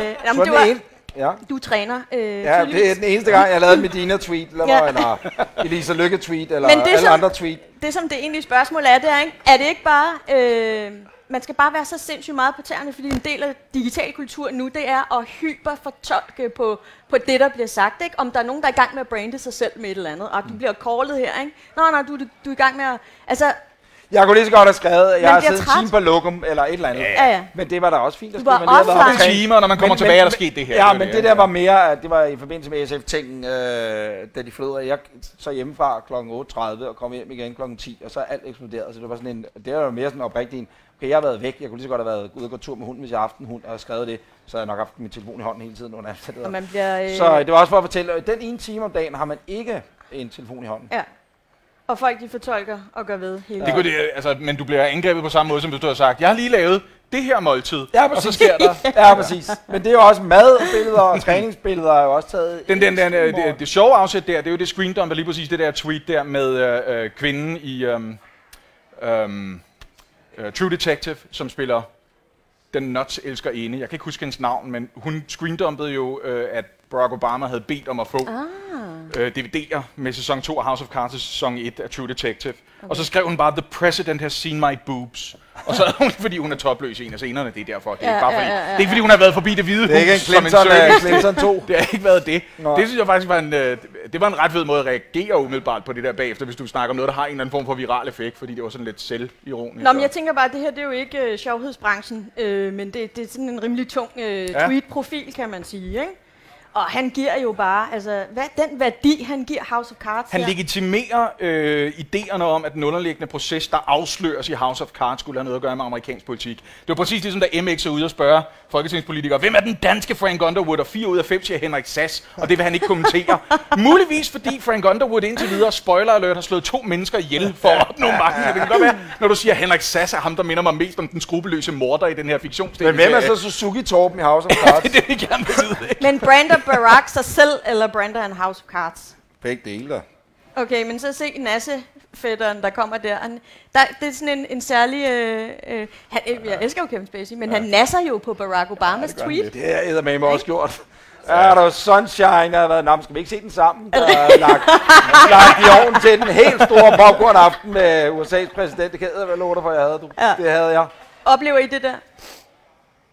du træner. Ja, det er den eneste gang, jeg har lavet en Medina-tweet, eller Elisa Lykke-tweet, eller alle andre tweet. Det som det egentlige spørgsmål er, det er, ikke? Er det ikke bare... man skal bare være så sindssygt meget på tæerne, fordi en del af digital kultur nu, det er at hyperfortolke på det, der bliver sagt. Ikke? Om der er nogen, der er i gang med at brande sig selv med et eller andet, og du bliver callet her, ikke? Nå, du er i gang med at... Altså, jeg kunne lige så godt have skrevet, at jeg har siddet en time på lokum, eller et eller andet. Ja. Men det var da også fint at skrive. Man lige har været timer, når man kommer tilbage, der skete det her. Ja, men det der var mere, det var i forbindelse med SF-tingen, da de flød. Jeg så hjemmefra kl. 8.30 og kom hjem igen kl. 10, og så er alt eksploderet. Så det var sådan en, det var mere sådan oprigtigt en, okay, jeg har været væk, jeg kunne lige så godt have været ude og gå tur med hunden, hvis jeg har haft en hund, og skrevet det, så havde jeg nok haft min telefon i hånden hele tiden under alt. Og man bliver, Så det var også for at fortælle, at den ene time om dagen har man ikke en telefon i hånden. Ja. Og folk de fortolker og gør ved hele det kunne det, altså, men du bliver angrebet på samme måde, som hvis du har sagt, jeg har lige lavet det her måltid, ja, og så sker der... Ja, præcis. Men det er jo også madbilleder og træningsbilleder er jo også taget... Det sjove afsæt der, det er jo det screendump, lige præcis det der tweet der med kvinden i True Detective, som spiller den nuts elsker ene. Jeg kan ikke huske hendes navn, men hun screendumpede jo, at Barack Obama havde bedt om at få DVD'er med sæson 2 af House of Cards og sæson 1 af True Detective. Okay. Og så skrev hun bare, The President has seen my boobs. Og så fordi hun er topløs i en af scenerne, det er derfor. Det er ikke bare fordi, det er ikke fordi hun har været forbi Det Hvide Hus. Det er ikke en Clinton 2. Det har ikke været det. Nå. Det synes jeg faktisk var en ret fed måde at reagere umiddelbart på det der bagefter, hvis du snakker om noget, der har en eller anden form for viral effekt, fordi det var sådan lidt selvironisk. Nå, men jeg tænker bare, at det her det er jo ikke sjovhedsbranchen, men det er sådan en rimelig tung tweet-profil, kan man sige, ikke? Og han giver jo bare, altså, den værdi, han giver House of Cards. Han legitimerer idéerne om, at den underliggende proces, der afsløres i House of Cards, skulle have noget at gøre med amerikansk politik. Det var præcis ligesom, da MX er ude og spørge folketingspolitikere, hvem er den danske Frank Underwood? Og 4 ud af 5 siger Henrik Sass, og det vil han ikke kommentere. Muligvis fordi Frank Underwood indtil videre, spoiler alert, har slået 2 mennesker ihjel for at opnå magten. Det kan godt være, når du siger, at Henrik Sass er ham, der minder mig mest om den skrupelløse morder i den her fiktionsdel. Men hvem er så Suzuki-Torben i House of Cards? Det vil jeg gerne vide. Men brander Barack sig selv, eller brander han House of Cards? Begge dele der. Okay, men så se nassefætteren, der kommer der. Det er sådan en særlig... jeg elsker jo Kevin Spacey, men han nasser jo på Barack Obamas tweet. Det er eddermame også gjort. Ja, der var Sunshine, der har været... Nå, skal vi ikke se den sammen? Der er lagt i ovnen til den helt store popcorn-aften med USA's præsident. Det kan jeg vel love dig for, jeg havde. Det havde jeg. Oplever I det der?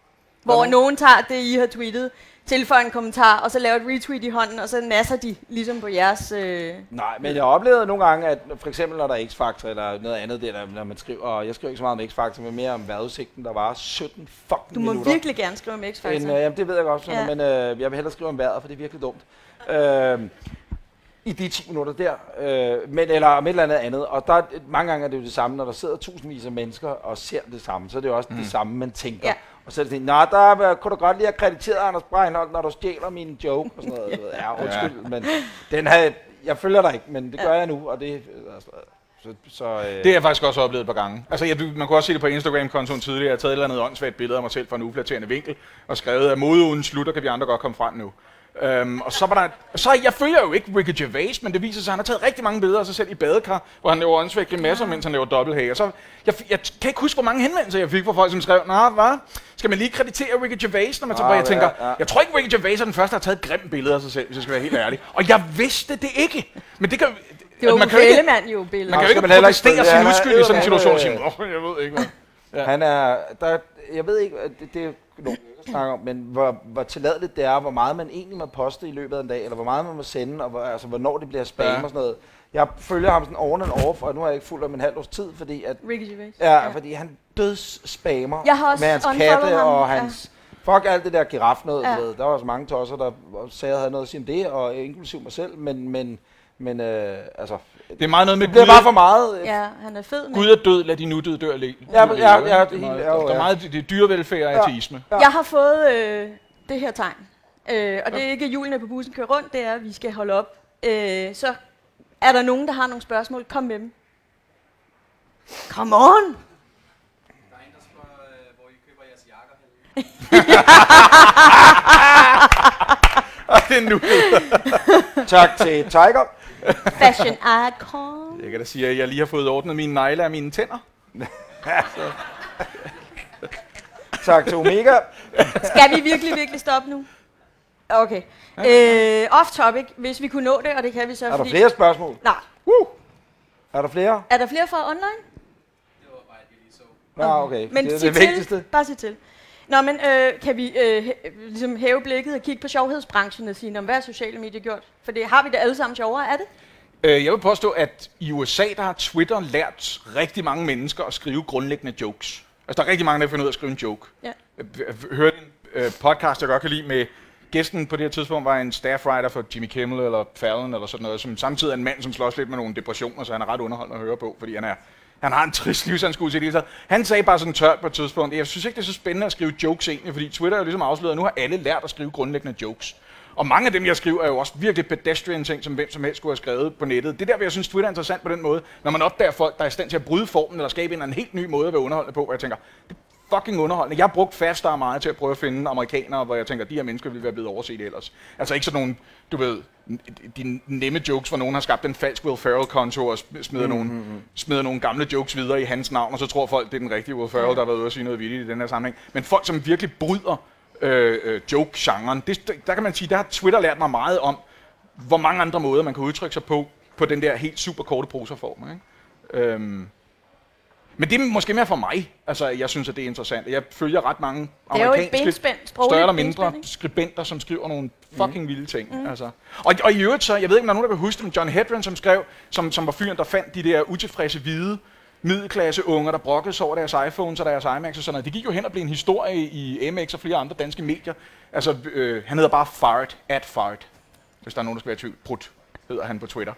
Hvor nogen tager det, I har tweetet, tilføjer en kommentar, og så laver et retweet i hånden, og så nasser de ligesom på jeres... Nej, men jeg oplevede nogle gange, at for eksempel når der er X-Factor eller noget andet, der, når man skriver, og jeg skriver ikke så meget om X-Factor, men mere om vejrudsigten, der var 17 fucking Du må minutter. virkelig gerne skrive om X-Factor. Jamen, det ved jeg godt, sådan, men jeg vil hellere skrive om vejret, for det er virkelig dumt. I de 10 minutter der, eller om et eller andet. Og der, mange gange er det jo det samme, når der sidder tusindvis af mennesker og ser det samme, så er det jo også det samme, man tænker. Ja. Og så er det sådan, der kunne du godt lige have krediteret Anders Breinholt, når du stjæler min joke og sådan noget. Ja, undskyld, men jeg følger dig ikke, men det gør jeg nu, og det... Det har jeg faktisk også oplevet et par gange. Altså, man kunne også se det på Instagram-kontoen tidligere. Jeg har taget et eller andet åndssvagt billede af mig selv fra en uflatterende vinkel, og skrevet, at modeugen slutter, kan vi andre godt komme frem nu. Og så var der... jeg følger jo ikke Ricky Gervais, men det viser sig, at han har taget rigtig mange billeder af sig selv i badekar, hvor han laver åndssvagt grimasser, mens han laver dobbelthage. Og så, jeg kan ikke huske, hvor mange henvendelser jeg fik fra folk, som skrev, hvad? Skal man lige kreditere Ricky Gervais, når man tager på? Jeg tænker, jeg tror ikke, Ricky Gervais er den første, der har taget et grimt billede af sig selv, hvis jeg skal være helt ærlig. Og jeg vidste det ikke. Men det kan... Det var man kan jo billeder. Man kan jo ikke protestere sin uskyld i sådan en situation og sige, jeg ved ikke hvad. Ja. Han er, jeg ved ikke, det er nogen snakker om, men hvor tilladeligt det er, hvor meget man egentlig må poste i løbet af en dag, eller hvor meget man må sende, og altså, hvornår det bliver spam og sådan noget. Jeg følger ham sådan over and over, og nu har jeg ikke fulgt ham en halv års tid, fordi at... Ricky Gervais. Ja, fordi han dødsspammer med hans katte og hans... Fuck alt det der giraf noget, ved. Der var så mange tosser, der sagde, at havde noget at sige om det, og inklusiv mig selv, men altså... Det er meget noget med det bliver bare for meget. Ja, han er fed. Gud er død, lad de nu døde dør alene. Ja, det er der er meget det er dyrevelfærd og ateisme. Ja. Jeg har fået det her tegn, og det er ikke hjulene på bussen kører rundt, det er, at vi skal holde op. Så er der nogen, der har nogle spørgsmål, kom med dem. Come on! Der er en, der spørger, hvor I køber jeres jakker hen. Det er nu. Tak til Tiger. Fashion icon. Jeg kan da sige, at jeg lige har fået ordnet mine negle af mine tænder. Tak til Omega. Skal vi virkelig stoppe nu? Okay. Off topic, hvis vi kunne nå det, og det kan vi så. Er der flere spørgsmål? Nej. Er der flere? Er der flere fra online? Det var bare, at vi lige så. Okay. Men det er det vigtigste. Bare sig til. Nå, men kan vi ligesom hæve blikket og kigge på sjovhedsbranchen og sige, hvad er sociale medier gjort? For det har vi det alle sammen sjovere, er det? Jeg vil påstå, at i USA, der har Twitter lært rigtig mange mennesker at skrive grundlæggende jokes. Altså, der er rigtig mange, der finder ud af at skrive en joke. Ja. Jeg hørte en podcast, jeg godt kan lide, med gæsten på det her tidspunkt var en staff writer for Jimmy Kimmel eller Fallon eller sådan noget, som samtidig er en mand, som slås lidt med nogle depressioner, så han er ret underholdende at høre på, fordi han har en trist livsanskuelse i det. Han sagde bare sådan tørt på et tidspunkt, jeg synes ikke, det er så spændende at skrive jokes egentlig, fordi Twitter er jo ligesom afsløret, at nu har alle lært at skrive grundlæggende jokes. Og mange af dem, jeg skriver, er jo også virkelig pedestrian ting, som hvem som helst skulle have skrevet på nettet. Det er der, hvor jeg synes, Twitter er interessant på den måde, når man opdager folk, der er i stand til at bryde formen eller skabe en helt ny måde at være underholdende på, hvor jeg tænker, det er fucking underholdende. Jeg har brugt Faststar meget til at prøve at finde amerikanere, hvor jeg tænker, de her mennesker ville være blevet overset ellers. Altså ikke sådan nogle, du ved, de nemme jokes, hvor nogen har skabt en falsk Will Ferrell-konto og smider nogle gamle jokes videre i hans navn, og så tror folk, det er den rigtige Will Ferrell, der har været ude og sige noget vildt i den her sammenhæng. Men folk, som virkelig bryder joke-genren, der kan man sige, der har Twitter lært mig meget om, hvor mange andre måder man kan udtrykke sig på den der helt super korte prosaform, ikke? Men det er måske mere for mig. Altså, jeg synes, at det er interessant. Jeg følger ret mange amerikanske, større eller mindre skribenter, som skriver nogle fucking vilde ting. Altså. Og i øvrigt så, jeg ved ikke, om der er nogen, der kan huske det, men John Hedren, som skrev, som var fyren, der fandt de der utilfredse hvide middelklasse unger, der brokkede sig over deres iPhones og deres iMacs og sådan noget. Det gik jo hen og blev en historie i MX og flere andre danske medier. Altså, han hedder bare Fart, hvis der er nogen, der skal være i tvivl. Prut hedder han på Twitter.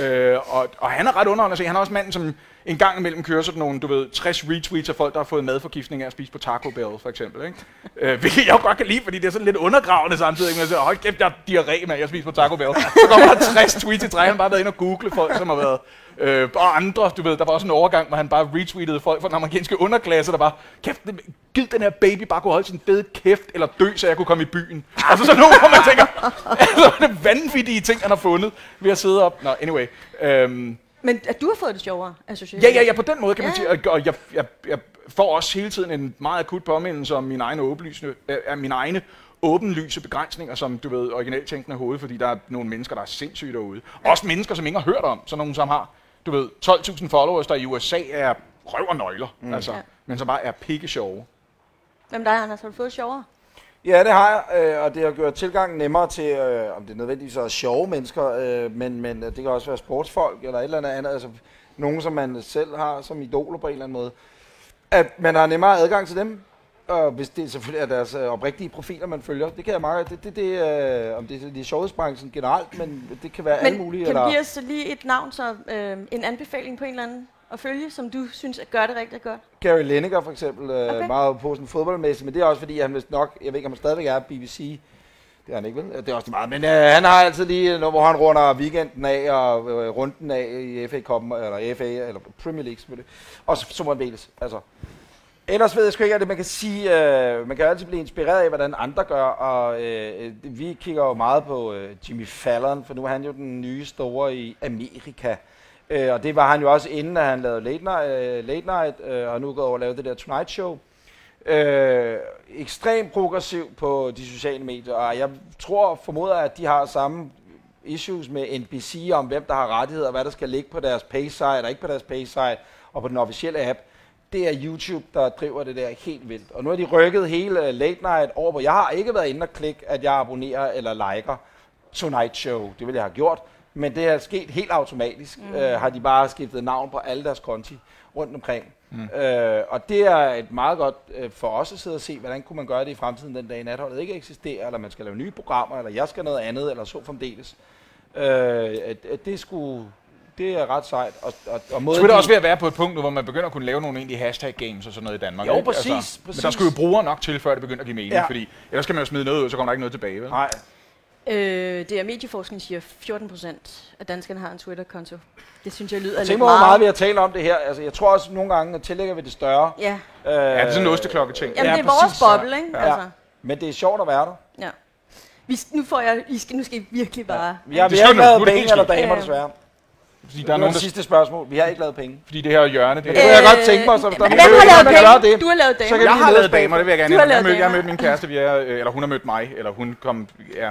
Og han er ret underholdende at se. Han er også manden, som en gang imellem kører sådan nogle, 60 retweets af folk, der har fået madforgiftning af at spise på Taco Bell, for eksempel. Ikke? Hvilket jeg jo godt kan lide, fordi det er sådan lidt undergravende samtidig. Men jeg siger, hold kæft, jeg har diarré med, at jeg spiser på Taco Bell. Så kommer der 60 tweets i træk, han bare været inde og google folk, som har været... og andre, der var også en overgang, hvor han bare retweetede folk fra den amerikanske underklasse, der bare, kæft, gid den her baby bare kunne holde sin fede kæft, eller dø, så jeg kunne komme i byen. Altså sådan nogle, hvor man tænker, altså det er vanvittige ting, han har fundet ved at sidde op. Nå, anyway. Men at du har fået det sjovere af sociale medier? Ja, på den måde kan man sige, og jeg får også hele tiden en meget akut påmindelse om mine egne åbenlyse begrænsninger, som du ved, originalt tænkende hoved, fordi der er nogle mennesker, der er sindssyge derude. Også mennesker, som ingen har hørt om, sådan nogle, som har, 12.000 followers, der i USA er røv og nøgler, altså, men som bare er pikke sjove. Hvem der er, Anders, har du fået sjovere? Ja, det har jeg, og det har gjort tilgangen nemmere til, om det nødvendigvis er sjove mennesker, men det kan også være sportsfolk eller et eller andet, altså nogen, som man selv har som idoler på en eller anden måde. At man har nemmere adgang til dem, og hvis det selvfølgelig er deres oprigtige profiler, man følger. Det kan jeg meget, om det er showbiz-branchen generelt, men det kan være alle mulige. Men kan du give os lige et navn, så en anbefaling på en eller anden at følge, som du synes gør det rigtig godt? Gary Lineker for eksempel, meget på sådan fodboldmæssigt, men det er også fordi, han vist nok, jeg ved ikke om han stadigvæk er BBC, det er han ikke vel, det er også meget, men han har altid lige, hvor han runder weekenden af og runden af i FA Cup'en, eller FA, eller Premier League selvfølgelig, og så må han væles, altså. Ellers ved jeg sgu ikke, at det man kan sige, man kan altid blive inspireret af, hvordan andre gør, og vi kigger jo meget på Jimmy Fallon, for nu er han jo den nye store i Amerika. Og det var han jo også inden, at han lavede Late Night og nu gået over og lavet det der Tonight Show. Ekstremt progressiv på de sociale medier, og jeg formoder, at de har samme issues med NBC om, hvem der har rettigheder, og hvad der skal ligge på deres pay-site og ikke på deres pay-site, og på den officielle app. Det er YouTube, der driver det der helt vildt. Og nu har de rykket hele Late Night over, hvor jeg har ikke været inde og klikke, at jeg abonnerer eller liker Tonight Show. Det ville jeg have gjort. Men det er sket helt automatisk. Har de bare skiftet navn på alle deres konti rundt omkring. Og det er et meget godt for os at sidde og se, hvordan kunne man gøre det i fremtiden, den dag natholdet ikke eksisterer, eller man skal lave nye programmer, eller jeg skal noget andet, eller så fremdeles. Det er ret sejt. Og det skulle da også ved at være på et punkt, hvor man begynder at kunne lave nogle egentlig hashtag-games og sådan noget i Danmark. Jo, ikke? præcis, altså, præcis. Men der skulle jo brugere nok til, før det begynder at give mening, Ja. fordi ellers skal man jo smide noget ud, så kommer der ikke noget tilbage, vel? Nej. Det er medieforskning siger, 14% af danskerne har en Twitter-konto. Det synes jeg lyder lidt Tænk mig, hvor meget vi har talt om det her. Altså, jeg tror også nogle gange, at tillægger vi det større. Ja. Ja, det er sådan en osteklokke-ting. Jamen, Ja, det er vores præcis. boble, ikke? Ja. Altså, Men det er sjovt at være der. ja. Nu skal I virkelig bare... Vi har Det ikke skal lavet nu. Det er penge helt eller skidt. damer, desværre. Fordi der Der er er nogen, det sidste spørgsmål. Vi har ikke lavet penge. fordi det her hjørne, det Det kunne jeg godt tænke mig, så hvis der er Hvem nogen, har der lavet vil gøre penge? det. Du har lavet Så damer. kan jeg vi har lede lavet damer, det vil jeg gerne Du har indrømme. lavet Jeg damer. mødte min kæreste, eller hun har mødt mig, eller hun kom,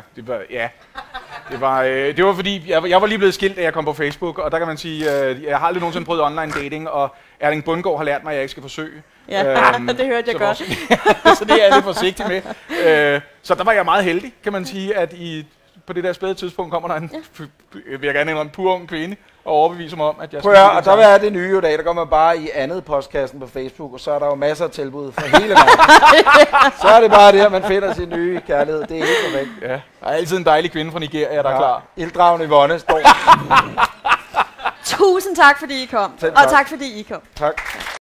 det var fordi, jeg var lige blevet skilt, da jeg kom på Facebook, og der kan man sige, jeg har aldrig nogensinde prøvet online dating, og Erling Bundgaard har lært mig, at jeg ikke skal forsøge. Ja, det hørte jeg godt. Så det er jeg lidt forsigtig med. Så der var jeg meget heldig, kan man sige, at på det der spæde tidspunkt kommer der vil jeg gerne indrømme, en pur ung kvinde, og overbevise mig om, at jeg Prøv at høre, og der er det nye i dag, der går man bare i andet postkassen på Facebook, og så er der jo masser af tilbud fra hele verden. Så er det bare der, man finder sin nye kærlighed. Det er helt perfekt. Ja, der er altid en dejlig kvinde fra Nigeria, der er klar. Ilddragen Yvonne står. Tusind tak, fordi I kom. Selv Og tak. tak, fordi I kom. Tak.